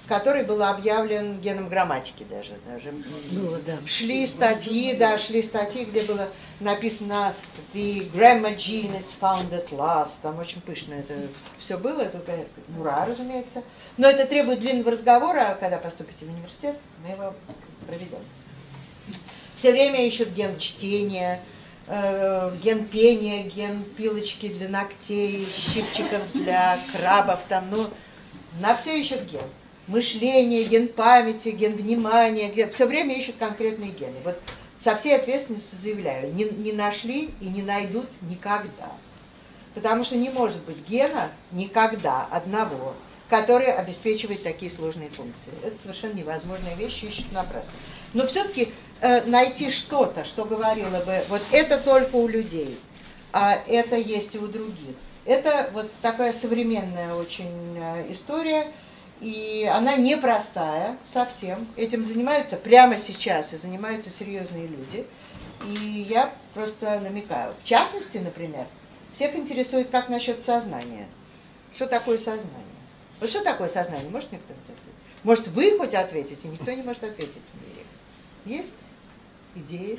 который был объявлен геном грамматики даже. даже. Было, да. Шли статьи, да, шли статьи, где было написано «The grammar gene is found at last». Там очень пышно это все было, это ура, разумеется. Но это требует длинного разговора, когда поступите в университет, мы его проведем. Все время ищут ген чтения, э, ген пения, ген пилочки для ногтей, щипчиков для крабов, там, ну, на все ищут ген. Мышление, ген памяти, ген внимания, ген... все время ищут конкретные гены. Вот со всей ответственностью заявляю, не, не нашли и не найдут никогда. Потому что не может быть гена никогда одного, который обеспечивает такие сложные функции. Это совершенно невозможная вещь, ищут напрасно. Но все-таки э, найти что-то, что говорило бы, вот это только у людей, а это есть и у других. Это вот такая современная очень э, история. И она непростая совсем. Этим занимаются прямо сейчас, и занимаются серьезные люди. И я просто намекаю. В частности, например, всех интересует, как насчет сознания. Что такое сознание? Вот что такое сознание? Может никто не ответить? Может, вы хоть ответите? Никто не может ответить в мире. Есть идеи?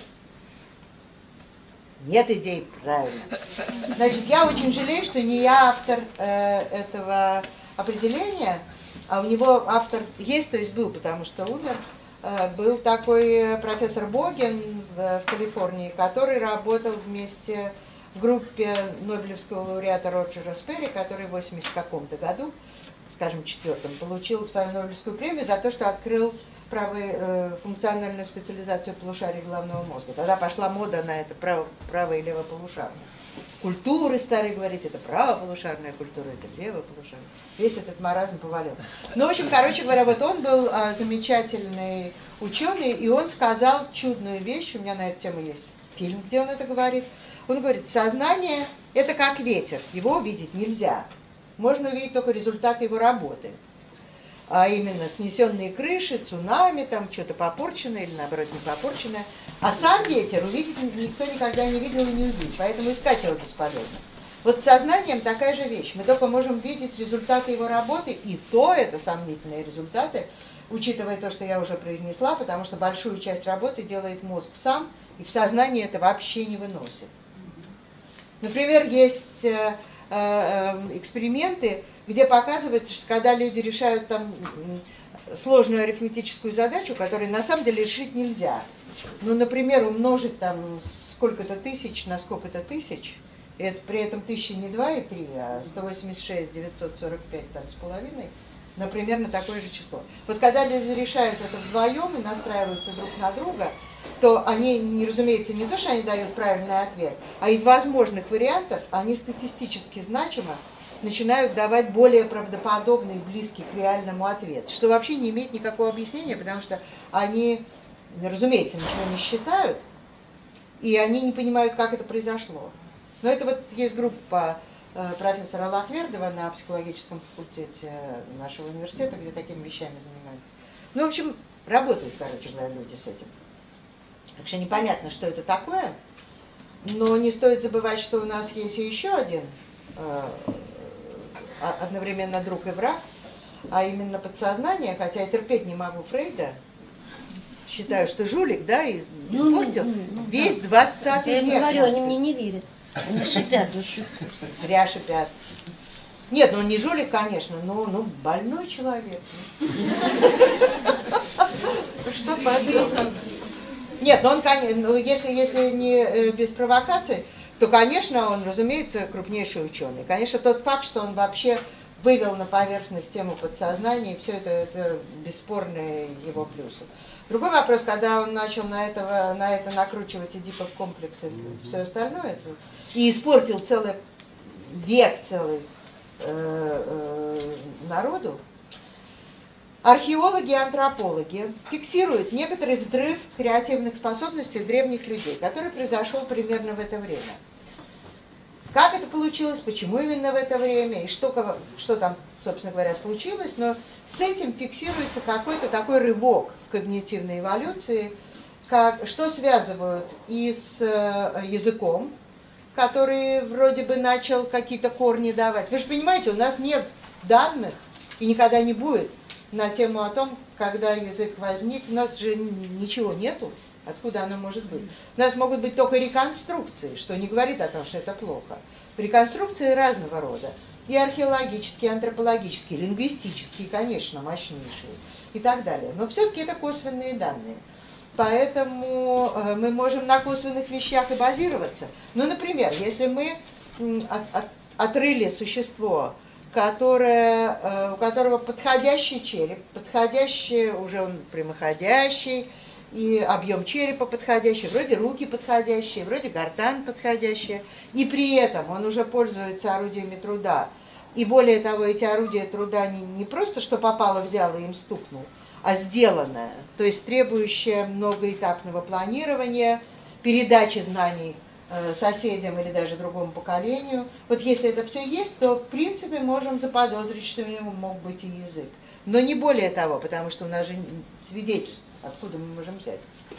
Нет идей, правильно. Значит, я очень жалею, что не я автор э, этого определения, а у него автор есть, то есть был, потому что умер, был такой профессор Богин в Калифорнии, который работал вместе в группе Нобелевского лауреата Роджера Сперри, который в восемьдесят каком-то году, скажем, четвертом, получил свою Нобелевскую премию за то, что открыл правый, функциональную специализацию полушарий головного мозга. Тогда пошла мода на это право, право и левополушарное. Культуры стали говорить, это правополушарная культура, это левополушарная. Весь этот маразм повалил. Ну, в общем, короче говоря, вот он был а, замечательный ученый, и он сказал чудную вещь, у меня на эту тему есть фильм, где он это говорит. Он говорит, сознание – это как ветер, его увидеть нельзя. Можно увидеть только результаты его работы. А именно снесенные крыши, цунами, там что-то попорченное или наоборот не попорченное. А сам ветер увидеть никто никогда не видел и не увидит, поэтому искать его бесполезно. Вот с сознанием такая же вещь. Мы только можем видеть результаты его работы, и то это сомнительные результаты, учитывая то, что я уже произнесла, потому что большую часть работы делает мозг сам, и в сознании это вообще не выносит. Например, есть э, э, эксперименты, где показывается, что когда люди решают там сложную арифметическую задачу, которую на самом деле решить нельзя, ну, например, умножить там сколько-то тысяч на сколько-то тысяч, и это при этом тысяча не два и три, а сто восемьдесят шесть девятьсот сорок пять там с половиной, например, на такое же число. Вот когда люди решают это вдвоем и настраиваются друг на друга, то они, не, разумеется, не то, что они дают правильный ответ, а из возможных вариантов они статистически значимо начинают давать более правдоподобный, близкий к реальному ответ, что вообще не имеет никакого объяснения, потому что они, разумеется, ничего не считают, и они не понимают, как это произошло. Но это вот есть группа э, профессора Лахвердова на психологическом факультете нашего университета, где такими вещами занимаются. Ну, в общем, работают, короче говоря, люди с этим. Так что непонятно, что это такое, но не стоит забывать, что у нас есть и еще один э, одновременно друг и враг, а именно подсознание, хотя я терпеть не могу Фрейда, считаю, что жулик, да, и испортил ну, ну, весь да. двадцатый век. Я говорю, они мне не верят. Они шипят. Зря шипят. Нет, ну он не жулик, конечно, но ну, больной человек. Что поделать? Нет, ну он, ну, если, если не без провокаций, то, конечно, он, разумеется, крупнейший ученый. Конечно, тот факт, что он вообще вывел на поверхность тему подсознания, все это, это бесспорные его плюсы. Другой вопрос, когда он начал на, этого, на это накручивать Эдипов комплексы и все остальное, это, и испортил целый век целый э, э, народу, археологи и антропологи фиксируют некоторый взрыв креативных способностей древних людей, который произошел примерно в это время. Как это получилось, почему именно в это время, и что, что там, собственно говоря, случилось, но с этим фиксируется какой-то такой рывок в когнитивной эволюции, как, что связывают и с э, языком, который вроде бы начал какие-то корни давать. Вы же понимаете, у нас нет данных, и никогда не будет, на тему о том, когда язык возник. У нас же ничего нету, откуда оно может быть. У нас могут быть только реконструкции, что не говорит о том, что это плохо. Реконструкции разного рода. И археологические, и антропологические, лингвистические, конечно, мощнейшие и так далее. Но все-таки это косвенные данные. Поэтому э, мы можем на косвенных вещах и базироваться. Ну, например, если мы от, от, отрыли существо, которое, э, у которого подходящий череп, подходящий, уже он прямоходящий, и объем черепа подходящий, вроде руки подходящие, вроде гортань подходящая, и при этом он уже пользуется орудиями труда. И более того, эти орудия труда не, не просто что попало, взяло и им стукнул, а сделанное, то есть требующее многоэтапного планирования, передачи знаний э, соседям или даже другому поколению. Вот если это все есть, то в принципе можем заподозрить, что у него мог быть и язык. Но не более того, потому что у нас же свидетельств, откуда мы можем взять.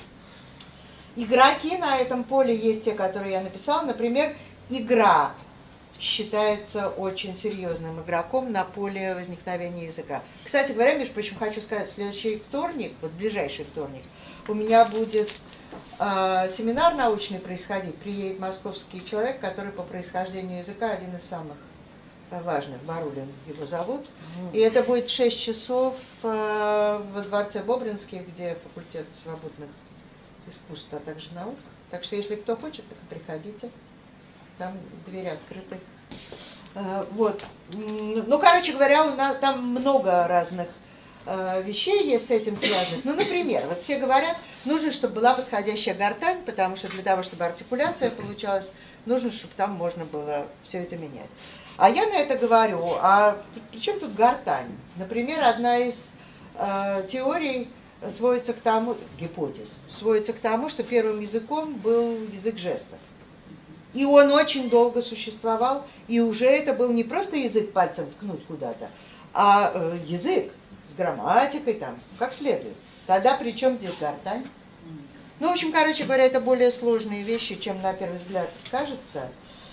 Игроки на этом поле есть те, которые я написала. Например, игра считается очень серьезным игроком на поле возникновения языка. Кстати говоря, между прочим, хочу сказать, в следующий вторник, вот ближайший вторник, у меня будет э, семинар научный происходить. Приедет московский человек, который по происхождению языка один из самых важных, Барулин его зовут. И это будет в шесть часов э, во дворце Бобринских, где факультет свободных искусств, а также наук. Так что, если кто хочет, так и приходите. Там двери открыты. Э, вот. Ну, короче говоря, у нас там много разных э, вещей есть с этим связанных. Ну, например, вот все говорят, нужно, чтобы была подходящая гортань, потому что для того, чтобы артикуляция получалась, нужно, чтобы там можно было все это менять. А я на это говорю, а при чем тут гортань? Например, одна из э, теорий сводится к тому, гипотез, сводится к тому, что первым языком был язык жестов. И он очень долго существовал, и уже это был не просто язык пальцем ткнуть куда-то, а э, язык с грамматикой там, как следует. Тогда при чем здесь гортань? Ну, в общем, короче говоря, это более сложные вещи, чем на первый взгляд кажется.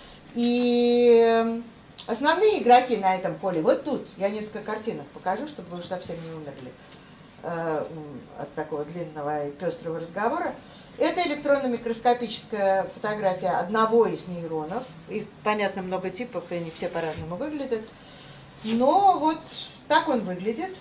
И основные игроки на этом поле, вот тут, я несколько картинок покажу, чтобы вы уж совсем не умерли э, от такого длинного и пестрого разговора. Это электронно-микроскопическая фотография одного из нейронов. Их, понятно, много типов, и они все по-разному выглядят. Но вот так он выглядит.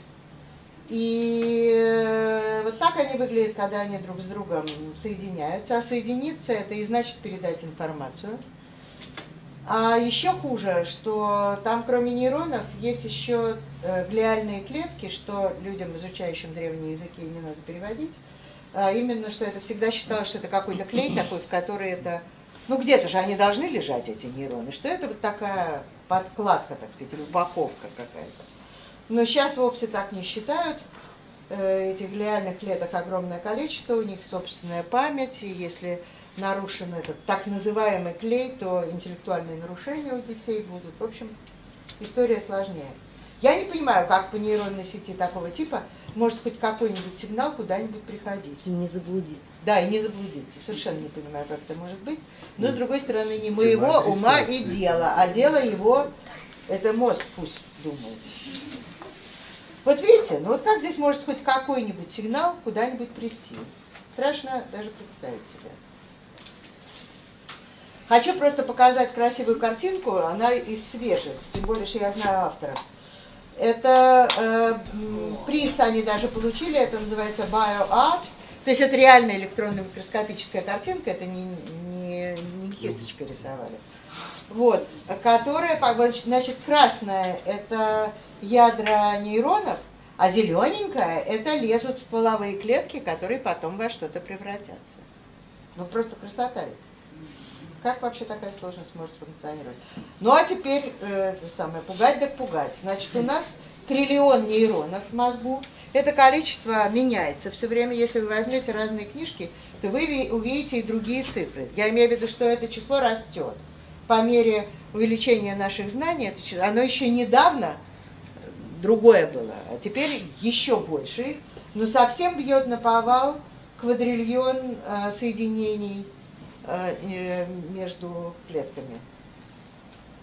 И вот так они выглядят, когда они друг с другом соединяются. А соединиться это и значит передать информацию. А еще хуже, что там кроме нейронов есть еще глиальные клетки, что людям, изучающим древние языки, не надо переводить. А именно, что это всегда считалось, что это какой-то клей такой, в который это... Ну, где-то же они должны лежать, эти нейроны, что это вот такая подкладка, так сказать, или упаковка какая-то. Но сейчас вовсе так не считают. Этих глиальных клеток огромное количество, у них собственная память, и если нарушен этот так называемый клей, то интеллектуальные нарушения у детей будут. В общем, история сложнее. Я не понимаю, как по нейронной сети такого типа может хоть какой-нибудь сигнал куда-нибудь приходить. И не заблудиться. Да, и не заблудиться. Совершенно не понимаю, как это может быть. Но, с другой стороны, не моего ума и дело, а дело его, это мозг пусть думает. Вот видите, ну вот как здесь может хоть какой-нибудь сигнал куда-нибудь прийти? Страшно даже представить себе. Хочу просто показать красивую картинку, она из свежих, тем более, что я знаю автора. Это э, приз они даже получили, это называется BioArt, то есть это реальная электронно-микроскопическая картинка, это не, не, не кисточкой рисовали. Вот, которая, значит, красная это ядра нейронов, а зелененькая это лезут стволовые клетки, которые потом во что-то превратятся. Ну просто красота ведь. Как вообще такая сложность может функционировать? Ну а теперь, э, самое, пугать так пугать. Значит, у нас триллион нейронов в мозгу. Это количество меняется все время. Если вы возьмете разные книжки, то вы увидите и другие цифры. Я имею в виду, что это число растет. По мере увеличения наших знаний, это число, оно еще недавно другое было, а теперь еще больше. Но совсем бьет наповал квадриллион э, соединений между клетками.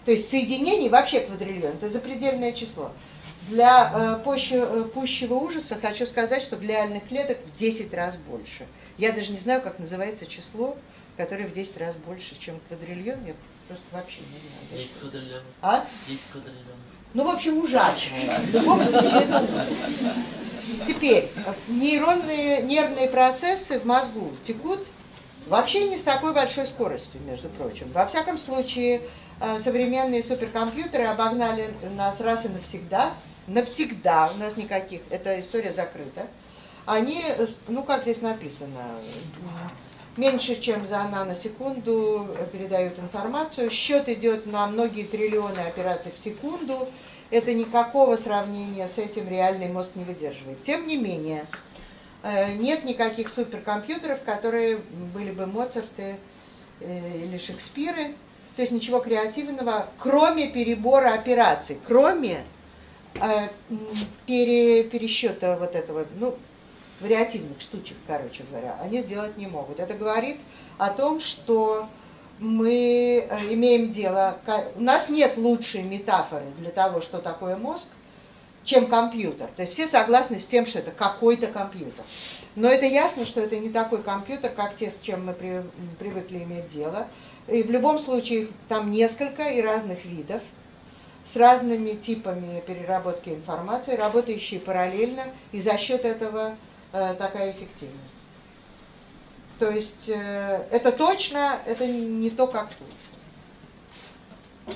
То есть соединений вообще квадриллион, это запредельное число. Для э, пуще, э, пущего ужаса хочу сказать, что глиальных клеток в десять раз больше. Я даже не знаю, как называется число, которое в десять раз больше, чем квадриллион. Я просто вообще не знаю. десять квадриллионов. А? десять квадриллионов. Ну, в общем, ужасно. В любом случае, это... Теперь, нейронные нервные процессы в мозгу текут вообще не с такой большой скоростью, между прочим. Во всяком случае, современные суперкомпьютеры обогнали нас раз и навсегда. Навсегда, у нас никаких, эта история закрыта. Они, ну как здесь написано, меньше чем за наносекунду передают информацию. Счет идет на многие триллионы операций в секунду. Это никакого сравнения с этим реальный мозг не выдерживает. Тем не менее, нет никаких суперкомпьютеров, которые были бы Моцарты или Шекспиры. То есть ничего креативного, кроме перебора операций, кроме э, пере, пересчета вот этого, ну, вариативных штучек, короче говоря, они сделать не могут. Это говорит о том, что мы имеем дело, у нас нет лучшей метафоры для того, что такое мозг, чем компьютер. То есть все согласны с тем, что это какой-то компьютер. Но это ясно, что это не такой компьютер, как те, с чем мы при, привыкли иметь дело. И в любом случае там несколько и разных видов, с разными типами переработки информации, работающие параллельно, и за счет этого э, такая эффективность. То есть э, это точно, это не то, как тут.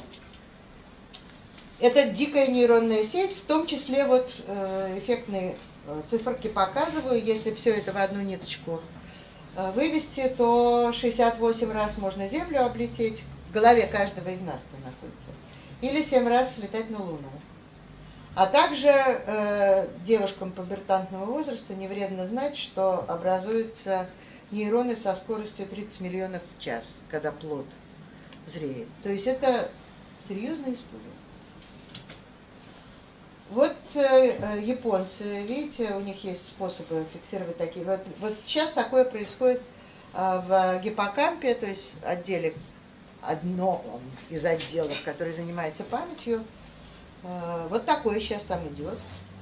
Это дикая нейронная сеть, в том числе вот э, эффектные циферки показываю, если все это в одну ниточку вывести, то шестьдесят восемь раз можно Землю облететь, в голове каждого из нас это находится, или семь раз слетать на Луну. А также э, девушкам пубертантного возраста не вредно знать, что образуются нейроны со скоростью тридцать миллионов в час, когда плод зреет. То есть это серьезная история. Вот э, японцы, видите, у них есть способы фиксировать такие. Вот, вот сейчас такое происходит э, в гиппокампе, то есть отделе, одно из отделов, который занимается памятью. Э, вот такое сейчас там идет.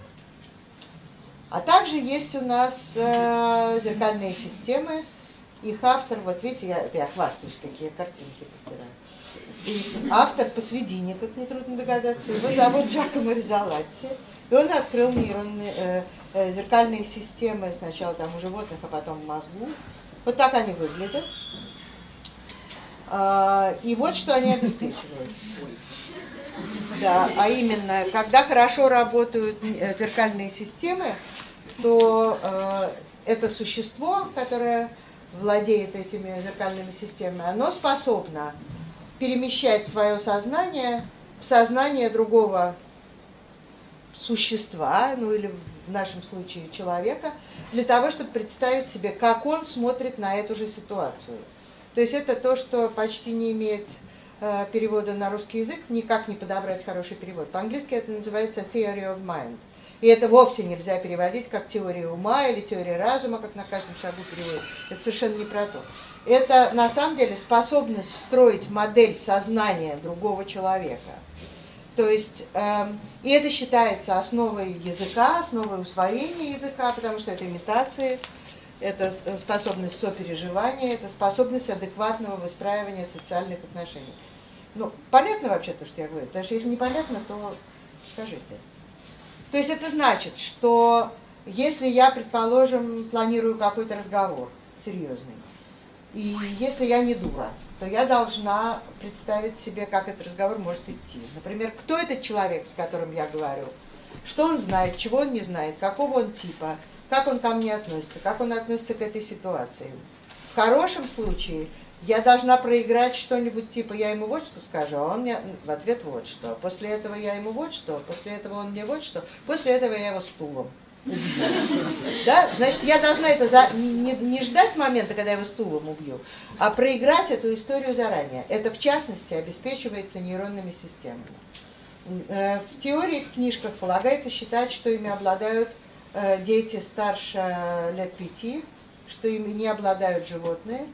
А также есть у нас э, зеркальные системы. Их автор, вот видите, я, я хвастаюсь, какие картинки подбираю. И автор посредине, как нетрудно догадаться, его зовут Джакомо Ризолатти. И он открыл нейронные, э, э, зеркальные системы сначала там у животных, а потом в мозгу. Вот так они выглядят. А, и вот что они обеспечивают. Да, а именно, когда хорошо работают зеркальные системы, то э, это существо, которое владеет этими зеркальными системами, оно способно перемещать свое сознание в сознание другого существа, ну или в нашем случае человека, для того, чтобы представить себе, как он смотрит на эту же ситуацию. То есть это то, что почти не имеет э, перевода на русский язык, никак не подобрать хороший перевод. По-английски это называется theory of mind. И это вовсе нельзя переводить как теория ума или теория разума, как на каждом шагу переводят. Это совершенно не про то. Это на самом деле способность строить модель сознания другого человека. То есть, э, и это считается основой языка, основой усвоения языка, потому что это имитации, это способность сопереживания, это способность адекватного выстраивания социальных отношений. Ну, понятно вообще то, что я говорю? Потому что если непонятно, то скажите. То есть это значит, что если я, предположим, планирую какой-то разговор серьезный, и если я не дура, то я должна представить себе, как этот разговор может идти. Например, кто этот человек, с которым я говорю, что он знает, чего он не знает, какого он типа, как он ко мне относится, как он относится к этой ситуации. В хорошем случае я должна проиграть что-нибудь типа «я ему вот что скажу», а он мне в ответ вот что. После этого я ему вот что, после этого он мне вот что, после этого я его стулом убью. Да? Значит, я должна это за... не, не ждать момента, когда я его стулом убью, а проиграть эту историю заранее. Это, в частности, обеспечивается нейронными системами. В теории, в книжках полагается считать, что ими обладают дети старше лет пяти, что ими не обладают животные.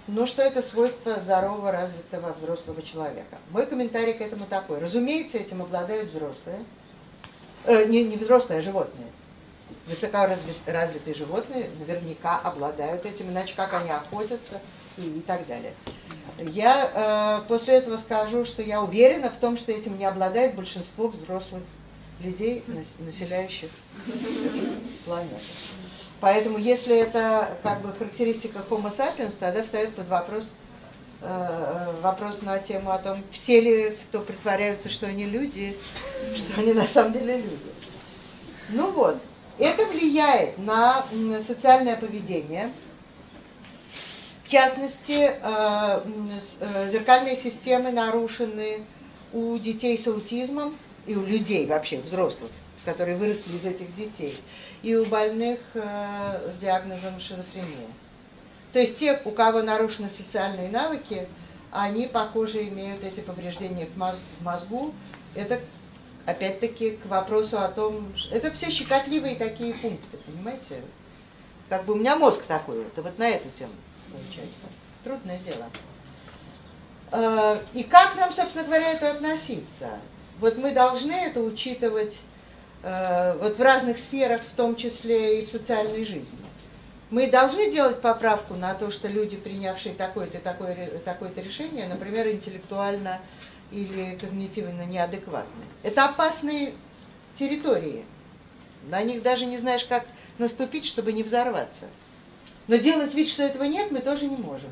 но что это свойство здорового, развитого взрослого человека. Мой комментарий к этому такой. Разумеется, этим обладают взрослые, э, не, не взрослые, а животные. Высокоразвитые животные наверняка обладают этим, иначе как они охотятся и, и так далее. Я э, после этого скажу, что я уверена в том, что этим не обладает большинство взрослых людей, населяющих планету. Поэтому, если это как бы характеристика Homo sapiens, тогда встает под вопрос э, вопрос на тему о том, все ли, кто притворяются, что они люди, что они на самом деле люди. Ну вот, это влияет на социальное поведение. В частности, э, э, зеркальные системы нарушены у детей с аутизмом и у людей вообще, взрослых, которые выросли из этих детей, и у больных э, с диагнозом шизофрения. То есть те, у кого нарушены социальные навыки, они, похоже, имеют эти повреждения в мозгу. В мозгу. Это, опять-таки, к вопросу о том, это все щекотливые такие пункты, понимаете? Как бы у меня мозг такой, это вот на эту тему получается. Трудное дело. Э, и как нам, собственно говоря, это относиться? Вот мы должны это учитывать э, вот в разных сферах, в том числе и в социальной жизни. Мы должны делать поправку на то, что люди, принявшие такое-то такое, такое-то решение, например, интеллектуально или когнитивно неадекватны. Это опасные территории. На них даже не знаешь, как наступить, чтобы не взорваться. Но делать вид, что этого нет, мы тоже не можем.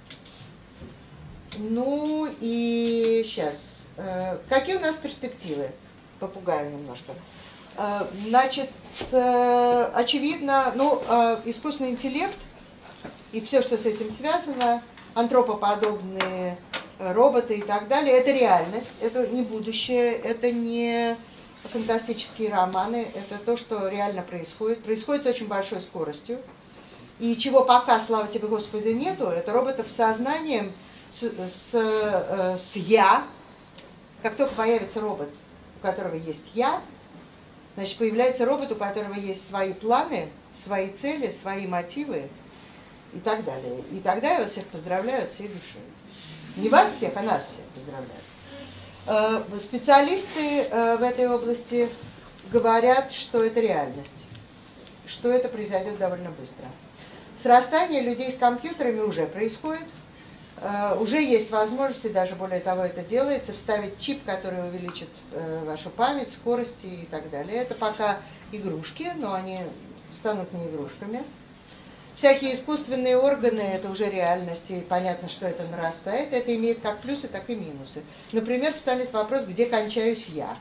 Ну и сейчас. Какие у нас перспективы? Попугаю немножко. Значит, очевидно, ну, искусственный интеллект и все, что с этим связано, антропоподобные роботы и так далее, это реальность, это не будущее, это не фантастические романы, это то, что реально происходит. Происходит с очень большой скоростью. И чего пока, слава тебе, Господи, нету, это роботов с сознанием, с, с, с «я». Как только появится робот, у которого есть «я», значит, появляется робот, у которого есть свои планы, свои цели, свои мотивы и так далее. И тогда я вас всех поздравляю от всей души. Не вас всех, а нас всех поздравляю. Специалисты в этой области говорят, что это реальность, что это произойдет довольно быстро. Срастание людей с компьютерами уже происходит. Uh, уже есть возможности, даже более того, это делается, вставить чип, который увеличит uh, вашу память, скорости и так далее. Это пока игрушки, но они станут не игрушками. Всякие искусственные органы, это уже реальность, и понятно, что это нарастает. Это имеет как плюсы, так и минусы. Например, встанет вопрос, где кончаюсь я.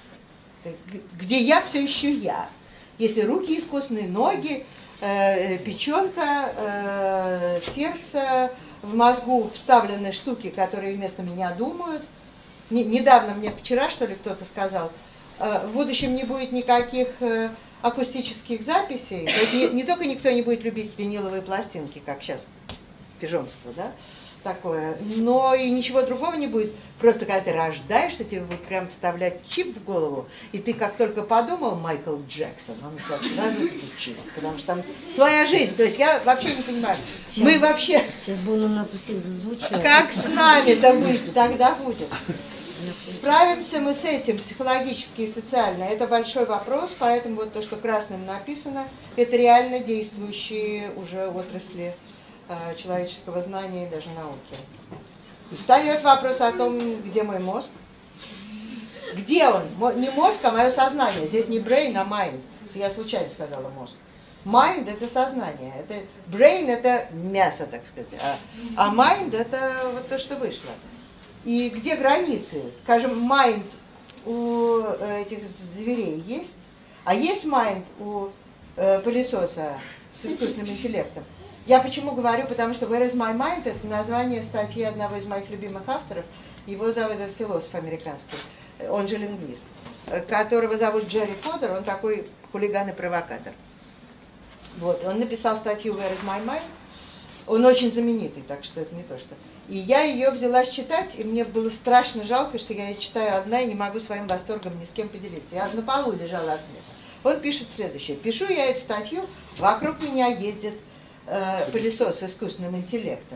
Где я все еще я. Если руки искусственные, ноги, э, печенка, э, сердце... В мозгу вставлены штуки, которые вместо меня думают. Не, недавно мне, вчера, что ли, кто-то сказал, э, в будущем не будет никаких э, акустических записей. То есть не, не только никто не будет любить виниловые пластинки, как сейчас пижонство, да, такое, но и ничего другого не будет. Просто когда ты рождаешься, тебе будет прям вставлять чип в голову, и ты как только подумал Майкл Джексон, он у тебя сразу звучит, потому что там своя жизнь. То есть я вообще не понимаю, сейчас, мы вообще... Сейчас бы он у нас у всех зазвучал. Как с нами-то быть, тогда будет. Справимся мы с этим психологически и социально, это большой вопрос, поэтому вот то, что красным написано, это реально действующие уже отрасли э, человеческого знания и даже науки. И встает вопрос о том, где мой мозг. Где он? Не мозг, а мое сознание. Здесь не brain, а mind. Я случайно сказала мозг. Mind – это сознание. Это, brain – это мясо, так сказать. А, а mind – это вот то, что вышло. И где границы? Скажем, mind у этих зверей есть, а есть mind у э, пылесоса с искусственным интеллектом. Я почему говорю? Потому что Where is my mind – это название статьи одного из моих любимых авторов. Его зовут этот философ американский, он же лингвист, которого зовут Джерри Фодер, он такой хулиган и провокатор. Вот, он написал статью Where is my mind. Он очень знаменитый, так что это не то что. И я ее взялась читать, и мне было страшно жалко, что я ее читаю одна и не могу своим восторгом ни с кем поделиться. Я на полу лежала от смеха. Он пишет следующее. Пишу я эту статью, вокруг меня ездит э, пылесос с искусственным интеллектом.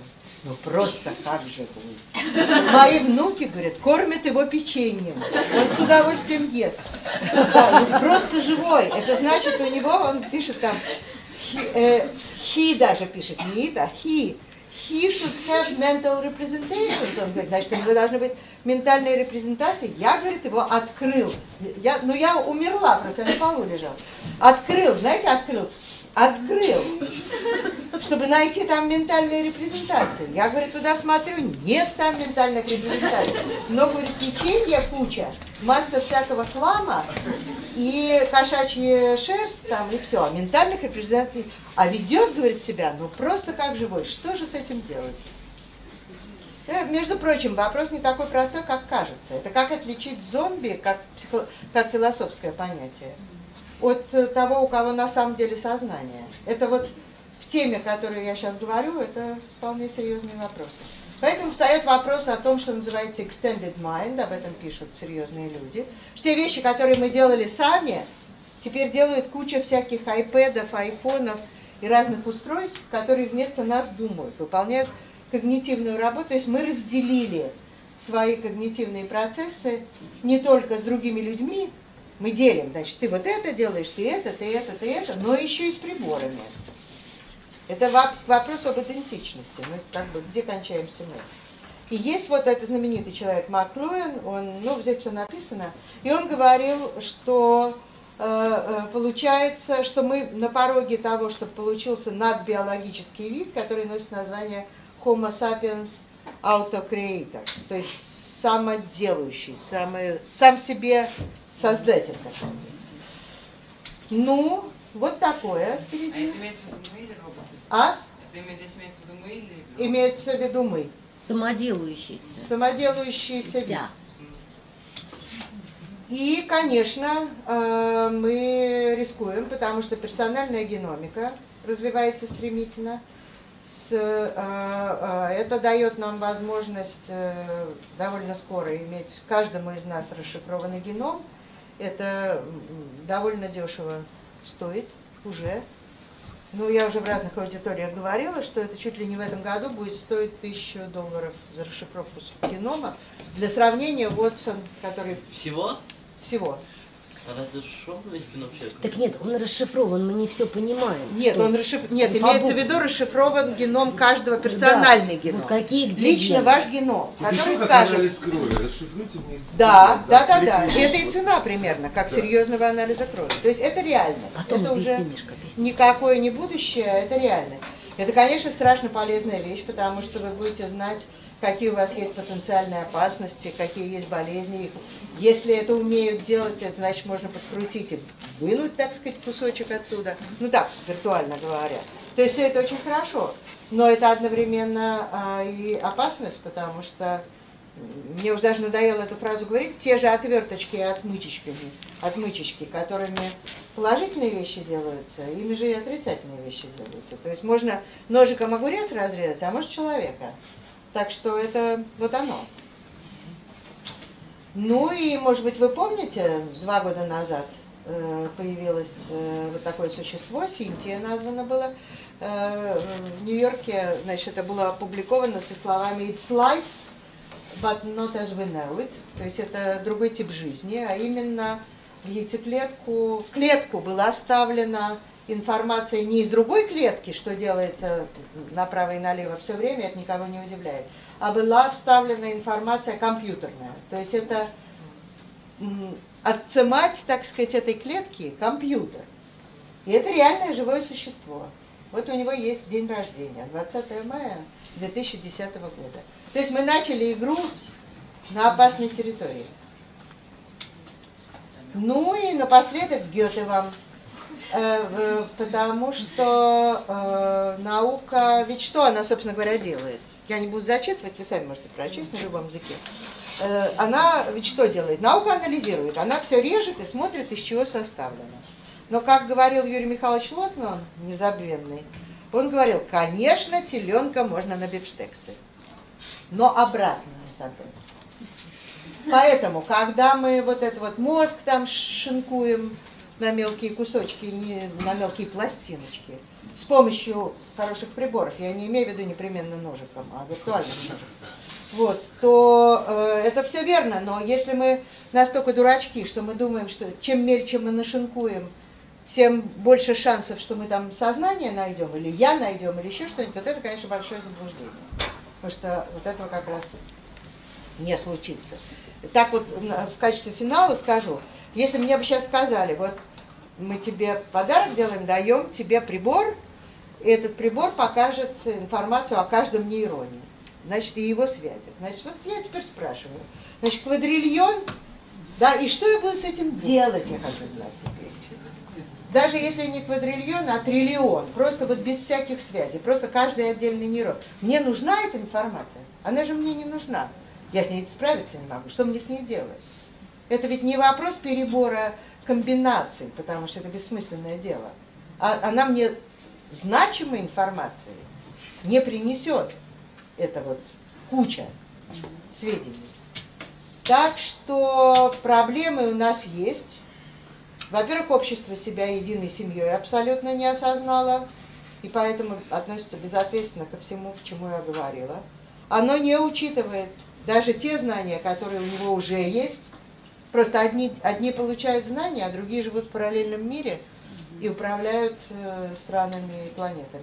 Ну просто как же будет. Мои внуки, говорят, кормят его печеньем. Он с удовольствием ест. Да, он просто живой. Это значит, у него, он пишет там, he, э, he даже пишет, не это, he. He should have mental representations. Он говорит, значит, у него должны быть ментальные репрезентации. Я, говорит, его открыл. Я, ну, я умерла, просто я на полу лежал. Открыл, знаете, открыл. Открыл, чтобы найти там ментальные репрезентации. Я, говорит, туда смотрю, нет там ментальных репрезентаций. Но, говорит, печенье куча, масса всякого хлама и кошачья шерсть там, и все. А ментальных репрезентаций, а ведет, говорит, себя, ну просто как живой. Что же с этим делать? Это, между прочим, вопрос не такой простой, как кажется. Это как отличить зомби, как, психо... как философское понятие, от того, у кого на самом деле сознание. Это вот в теме, о которой я сейчас говорю, это вполне серьезные вопросы. Поэтому встает вопрос о том, что называется extended mind, об этом пишут серьезные люди. Что те вещи, которые мы делали сами, теперь делают куча всяких айпэдов, айфонов и разных устройств, которые вместо нас думают, выполняют когнитивную работу. То есть мы разделили свои когнитивные процессы не только с другими людьми, мы делим, значит, ты вот это делаешь, ты это, ты это, ты это, но еще и с приборами. Это вопрос об идентичности. Мы как бы, где кончаемся мы? И есть вот этот знаменитый человек Маклуэн, он, ну, здесь все написано, и он говорил, что э, получается, что мы на пороге того, чтобы получился надбиологический вид, который носит название Homo sapiens autocreator, то есть самоделающий, самый, сам себе создатель какой-то. Ну, вот такое впереди. А это имеется в виду мы или роботы? А? Это здесь имеется в виду мы или... Имеется в виду мы. Самоделающийся. Самоделающийся вид. Вся. И, конечно, мы рискуем, потому что персональная геномика развивается стремительно. Это дает нам возможность довольно скоро иметь каждому из нас расшифрованный геном. Это довольно дешево стоит уже. Ну, я уже в разных аудиториях говорила, что это чуть ли не в этом году будет стоить тысячу долларов за расшифровку генома. Для сравнения, Watson, который... Всего? Всего. А разрешенный геном человека? Так нет, он расшифрован, мы не все понимаем. Нет, что... он расшиф... Нет, он имеется в по виду расшифрован геном каждого, персональный да. геном. Вот какие, где Лично гены? ваш геном, который Напиши, как скажет... анализ крови, расшифруйте мне. Да, да, да, да. прикинь. И это и цена примерно, как Да. серьезного анализа крови. То есть это реальность. Потом это объясни, уже Мишка, объясни. никакое не будущее, а это реальность. Это, конечно, страшно полезная вещь, потому что вы будете знать, какие у вас есть потенциальные опасности, какие есть болезни. Если это умеют делать, это значит, можно подкрутить и вынуть, так сказать, кусочек оттуда. Ну так, виртуально говоря. То есть все это очень хорошо, но это одновременно а, и опасность, потому что мне уже даже надоело эту фразу говорить, те же отверточки и отмычечками, отмычечки, которыми положительные вещи делаются, ими же и отрицательные вещи делаются. То есть можно ножиком огурец разрезать, а может человека. Так что это вот оно. Ну и, может быть, вы помните, два года назад э, появилось э, вот такое существо, Синтия названо было, э, в Нью-Йорке, значит, это было опубликовано со словами «It's life, but not as we know it», то есть это другой тип жизни, а именно в яйцеклетку, в клетку была оставлена информация не из другой клетки, что делается направо и налево все время, это никого не удивляет, а была вставлена информация компьютерная. То есть это отцемать, так сказать, этой клетки компьютер. И это реальное живое существо. Вот у него есть день рождения, двадцатое мая две тысячи десятого года. То есть мы начали игру на опасной территории. Ну и напоследок Гёте вам. Э, потому что э, наука, ведь что она, собственно говоря, делает? Я не буду зачитывать, вы сами можете прочесть на любом языке. Э, она ведь что делает? Наука анализирует, она все режет и смотрит, из чего составлено. Но, как говорил Юрий Михайлович Лотман, незабвенный, он говорил, конечно, теленка можно на бифштексы, но обратно не собой. Поэтому, когда мы вот этот вот мозг там шинкуем, на мелкие кусочки, не на мелкие пластиночки с помощью хороших приборов, я не имею в виду непременно ножиком, а виртуальным ножиком, вот, то э, это все верно, но если мы настолько дурачки, что мы думаем, что чем мельче мы нашинкуем, тем больше шансов, что мы там сознание найдем, или я найдем, или еще что-нибудь, вот это, конечно, большое заблуждение. Потому что вот этого как раз не случится. Так вот, в качестве финала скажу, если мне бы сейчас сказали, вот мы тебе подарок делаем, даем тебе прибор, и этот прибор покажет информацию о каждом нейроне, значит, и его связях. Значит, вот я теперь спрашиваю, значит, квадриллион, да, и что я буду с этим делать, я хочу знать теперь. Даже если не квадриллион, а триллион, просто вот без всяких связей, просто каждый отдельный нейрон. Мне нужна эта информация? Она же мне не нужна. Я с ней справиться не могу. Что мне с ней делать? Это ведь не вопрос перебора комбинаций, потому что это бессмысленное дело. А она мне значимой информации не принесет. Это вот куча сведений. Так что проблемы у нас есть. Во-первых, общество себя единой семьей абсолютно не осознало, и поэтому относится безответственно ко всему, к чему я говорила. Оно не учитывает даже те знания, которые у него уже есть. Просто одни, одни получают знания, а другие живут в параллельном мире и управляют э, странами и планетами.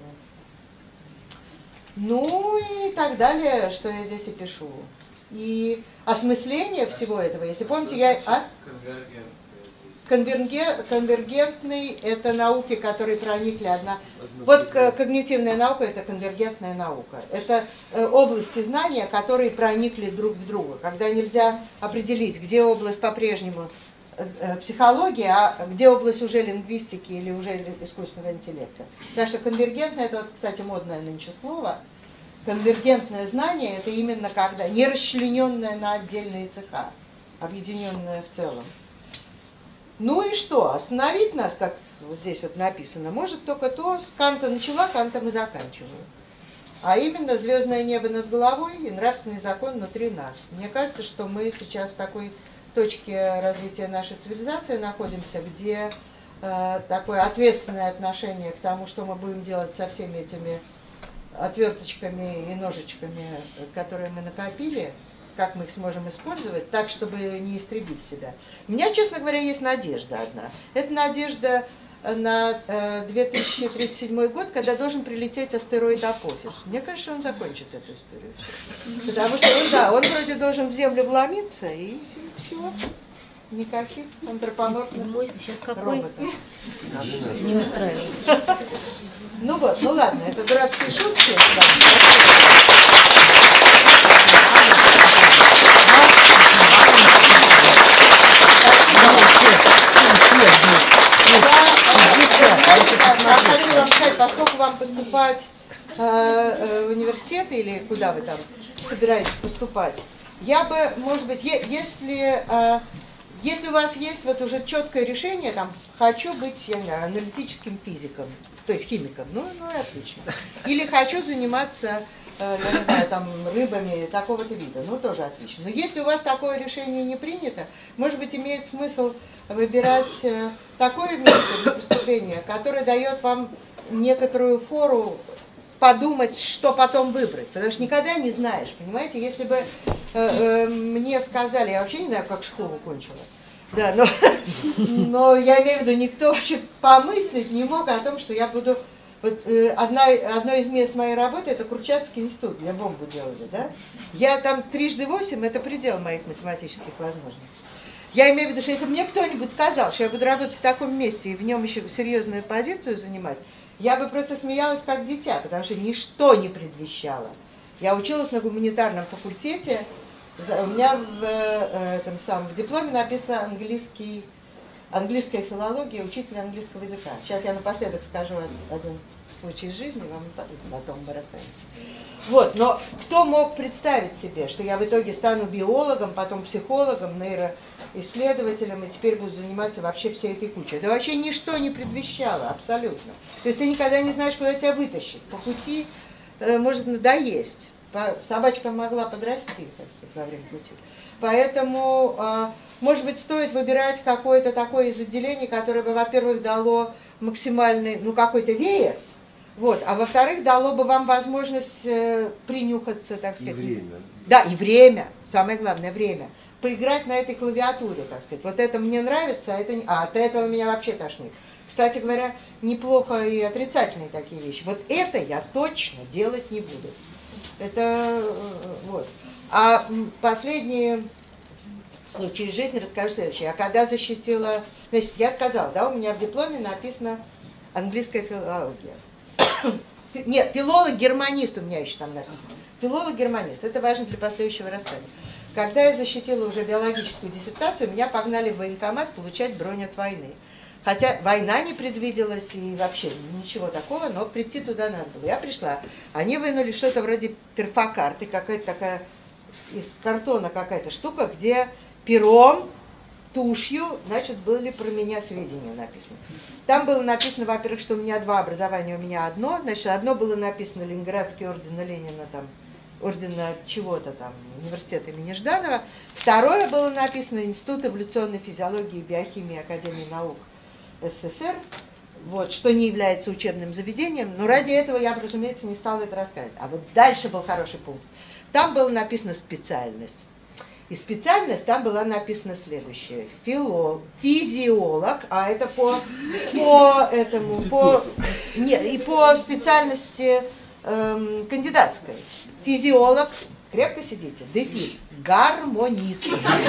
Ну и так далее, что я здесь и пишу. И осмысление всего этого, если помните, я... А? Конверген, конвергентный – это науки, которые проникли одна. Вот когнитивная наука – это конвергентная наука. Это области знания, которые проникли друг в друга, когда нельзя определить, где область по-прежнему психология, а где область уже лингвистики или уже искусственного интеллекта. Так что конвергентное – это, вот, кстати, модное нынче слово. Конвергентное знание – это именно когда не расчлененное на отдельные цеха, объединенное в целом. Ну и что? Остановить нас, как вот здесь вот написано, может только то, с Канта начала, Кантом и заканчиваю. А именно звездное небо над головой и нравственный закон внутри нас. Мне кажется, что мы сейчас в такой точке развития нашей цивилизации находимся, где э, такое ответственное отношение к тому, что мы будем делать со всеми этими отверточками и ножичками, которые мы накопили, как мы их сможем использовать, так, чтобы не истребить себя. У меня, честно говоря, есть надежда одна. Это надежда на э, две тысячи тридцать седьмой год, когда должен прилететь астероид Апофис. Мне кажется, он закончит эту историю. Потому что он, да, он вроде должен в Землю вломиться, и все. Никаких антропоморфных Мой сейчас какой? роботов. Не устраивает. Ну вот, ну ладно, это дурацкие шутки. Я хочу вам сказать, поскольку вам поступать э, э, в университет или куда вы там собираетесь поступать, я бы, может быть, е- если, э, если у вас есть вот уже четкое решение, там, хочу быть, я не знаю, аналитическим физиком, то есть химиком, ну, ну и отлично. Или хочу заниматься, э, я не знаю, там, рыбами такого-то вида, ну, тоже отлично. Но если у вас такое решение не принято, может быть, имеет смысл выбирать э, такое место для поступления, которое дает вам некоторую фору подумать, что потом выбрать. Потому что никогда не знаешь, понимаете? Если бы э, э, мне сказали, я вообще не знаю, как школу кончила, да, но, но я имею в виду, никто вообще помыслить не мог о том, что я буду... Вот, э, одна, одно из мест моей работы – это Курчатский институт, где бомбу делали, да? Я там трижды восемь – это предел моих математических возможностей. Я имею в виду, что если бы мне кто-нибудь сказал, что я буду работать в таком месте и в нем еще серьезную позицию занимать, я бы просто смеялась как дитя, потому что ничто не предвещало. Я училась на гуманитарном факультете, у меня в, этом самом, в дипломе написано английский, английская филология, учитель английского языка. Сейчас я напоследок скажу один случай из жизни, вам потом вы расстанете. Вот, но кто мог представить себе, что я в итоге стану биологом, потом психологом, нейроисследователем, и теперь буду заниматься вообще всей этой кучей? Да вообще ничто не предвещало, абсолютно. То есть ты никогда не знаешь, куда тебя вытащит. По пути э, может надоесть. собачка могла подрасти, так сказать, во время пути. Поэтому, может быть, стоит выбирать какое-то такое из отделений, которое бы, во-первых, дало максимальный, ну, какой-то веер, вот, а во-вторых, дало бы вам возможность э, принюхаться, так сказать. И время. Да, и время, самое главное, время. Поиграть на этой клавиатуре, так сказать. Вот это мне нравится, а это не... А, от этого меня вообще тошнит. Кстати говоря, неплохо и отрицательные такие вещи. Вот это я точно делать не буду. Это вот. А последние случаи жизни расскажу следующее. Я когда защитила... Значит, я сказала, да, у меня в дипломе написано английская филология. Нет, филолог-германист у меня еще там написано. Филолог-германист. Это важно для последующего рассказа. Когда я защитила уже биологическую диссертацию, меня погнали в военкомат получать бронь от войны. Хотя война не предвиделась и вообще ничего такого, но прийти туда надо было. Я пришла, они вынули что-то вроде перфокарты, какая-то такая из картона какая-то штука, где пером, тушью, значит, были про меня сведения написаны. Там было написано, во-первых, что у меня два образования, у меня одно. Значит, одно было написано Ленинградский орден Ленина, там, ордена чего-то там, университета имени Жданова. Второе было написано Институт эволюционной физиологии и биохимии Академии наук СССР, вот, что не является учебным заведением. Но ради этого я, разумеется, не стала это рассказывать. А вот дальше был хороший пункт. Там было написано специальность. И специальность там была написана следующее. Филолог, физиолог, а это по, по этому, по, не, и по специальности эм, кандидатской. Физиолог, крепко сидите, дефис, гармонист.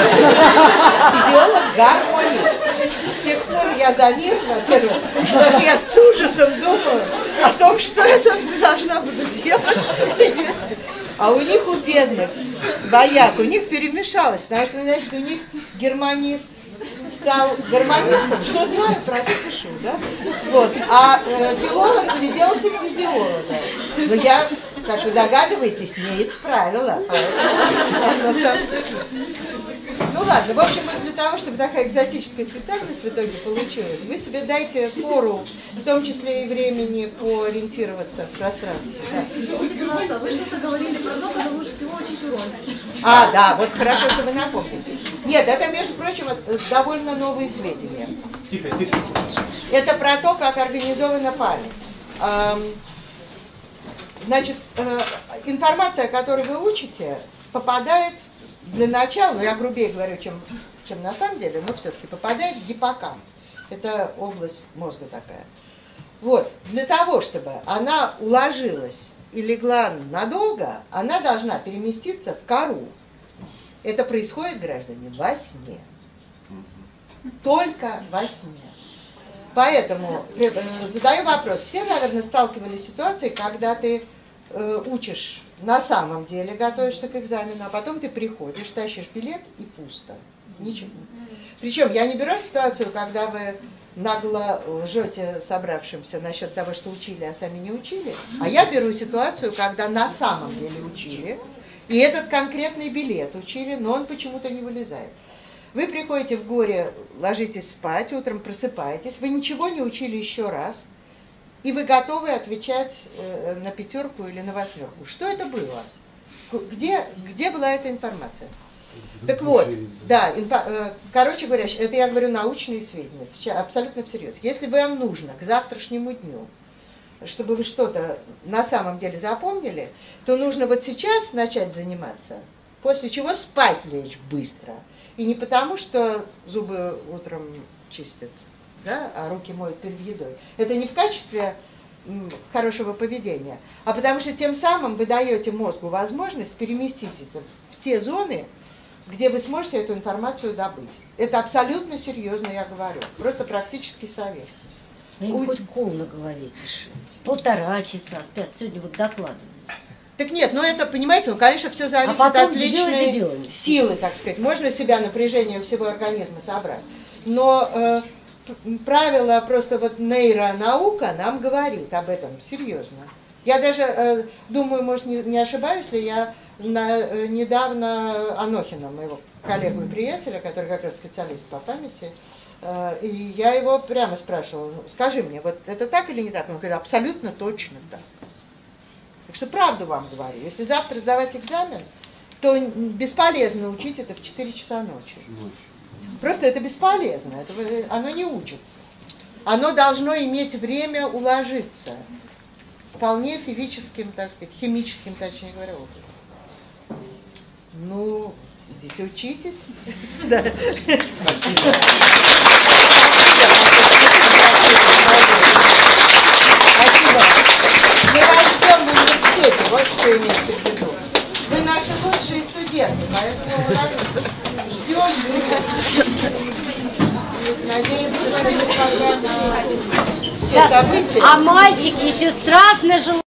Физиолог-гармонист. С тех пор я завидна, потому что я с ужасом думаю о том, что я, собственно, должна буду делать, если... А у них, у бедных вояк, у них перемешалось, потому что, значит, у них германист стал гармонистом, что знаю, про это пишу, да? Вот. А э, филолог переделался в физиолога. Но я, как вы догадываетесь, не есть правила. Ну ладно, в общем, для того, чтобы такая экзотическая специальность в итоге получилась, вы себе дайте фору, в том числе и времени, поориентироваться в пространстве. Да. Вы что-то говорили про то, когда лучше всего учить уроки. А, да, вот хорошо, что вы напомнили. Нет, это, между прочим, довольно новые сведения. Тихо, тихо. Это про то, как организована память. Значит, информация, которую вы учите, попадает для начала, ну я грубее говорю, чем, чем на самом деле, но все-таки попадает в гиппокамп. Это область мозга такая. Вот, для того, чтобы она уложилась и легла надолго, она должна переместиться в кору. Это происходит, граждане, во сне. Только во сне. Поэтому задаю вопрос. Все, наверное, сталкивались с ситуацией, когда ты э, учишь на самом деле, готовишься к экзамену, а потом ты приходишь, тащишь билет и пусто. Ничего. Причем я не беру ситуацию, когда вы нагло лжете собравшимся насчет того, что учили, а сами не учили. А я беру ситуацию, когда на самом деле учили, и этот конкретный билет учили, но он почему-то не вылезает. Вы приходите в горе, ложитесь спать, утром просыпаетесь, вы ничего не учили еще раз, и вы готовы отвечать э, на пятерку или на восьмерку. Что это было? Где, где была эта информация? Так вот, да, инфо, э, короче говоря, это я говорю научные сведения, абсолютно всерьез. Если вам нужно к завтрашнему дню, чтобы вы что-то на самом деле запомнили, то нужно вот сейчас начать заниматься, после чего спать лечь быстро. И не потому, что зубы утром чистят, да, а руки моют перед едой. Это не в качестве м, хорошего поведения, а потому что тем самым вы даете мозгу возможность переместить это в те зоны, где вы сможете эту информацию добыть. Это абсолютно серьезно, я говорю. Просто практический совет. А им хоть кол на голове тиши. Полтора часа спят. Сегодня вот докладывали. Так нет, ну это, понимаете, ну, конечно, все зависит а потом от личной дебилы, силы, так сказать. Можно себя напряжение всего организма собрать. Но э, правило просто вот нейронаука нам говорит об этом серьезно. Я даже э, думаю, может, не, не ошибаюсь ли, я на, э, недавно Анохина, моего коллегу и приятеля, который как раз специалист по памяти, э, и я его прямо спрашивала, скажи мне, вот это так или не так? Он говорит, абсолютно точно так. Так что правду вам говорю. Если завтра сдавать экзамен, то бесполезно учить это в четыре часа ночи. Просто это бесполезно, это, оно не учится. Оно должно иметь время уложиться. Вполне физическим, так сказать, химическим, точнее говоря, опытом. Ну, идите учитесь. Спасибо. Мы вас ждем в университете, вот что имеется в виду. Вы наши лучшие студенты, поэтому мы вас ждем. Надеемся, что несмотря на все события. А мальчики еще страстно желают.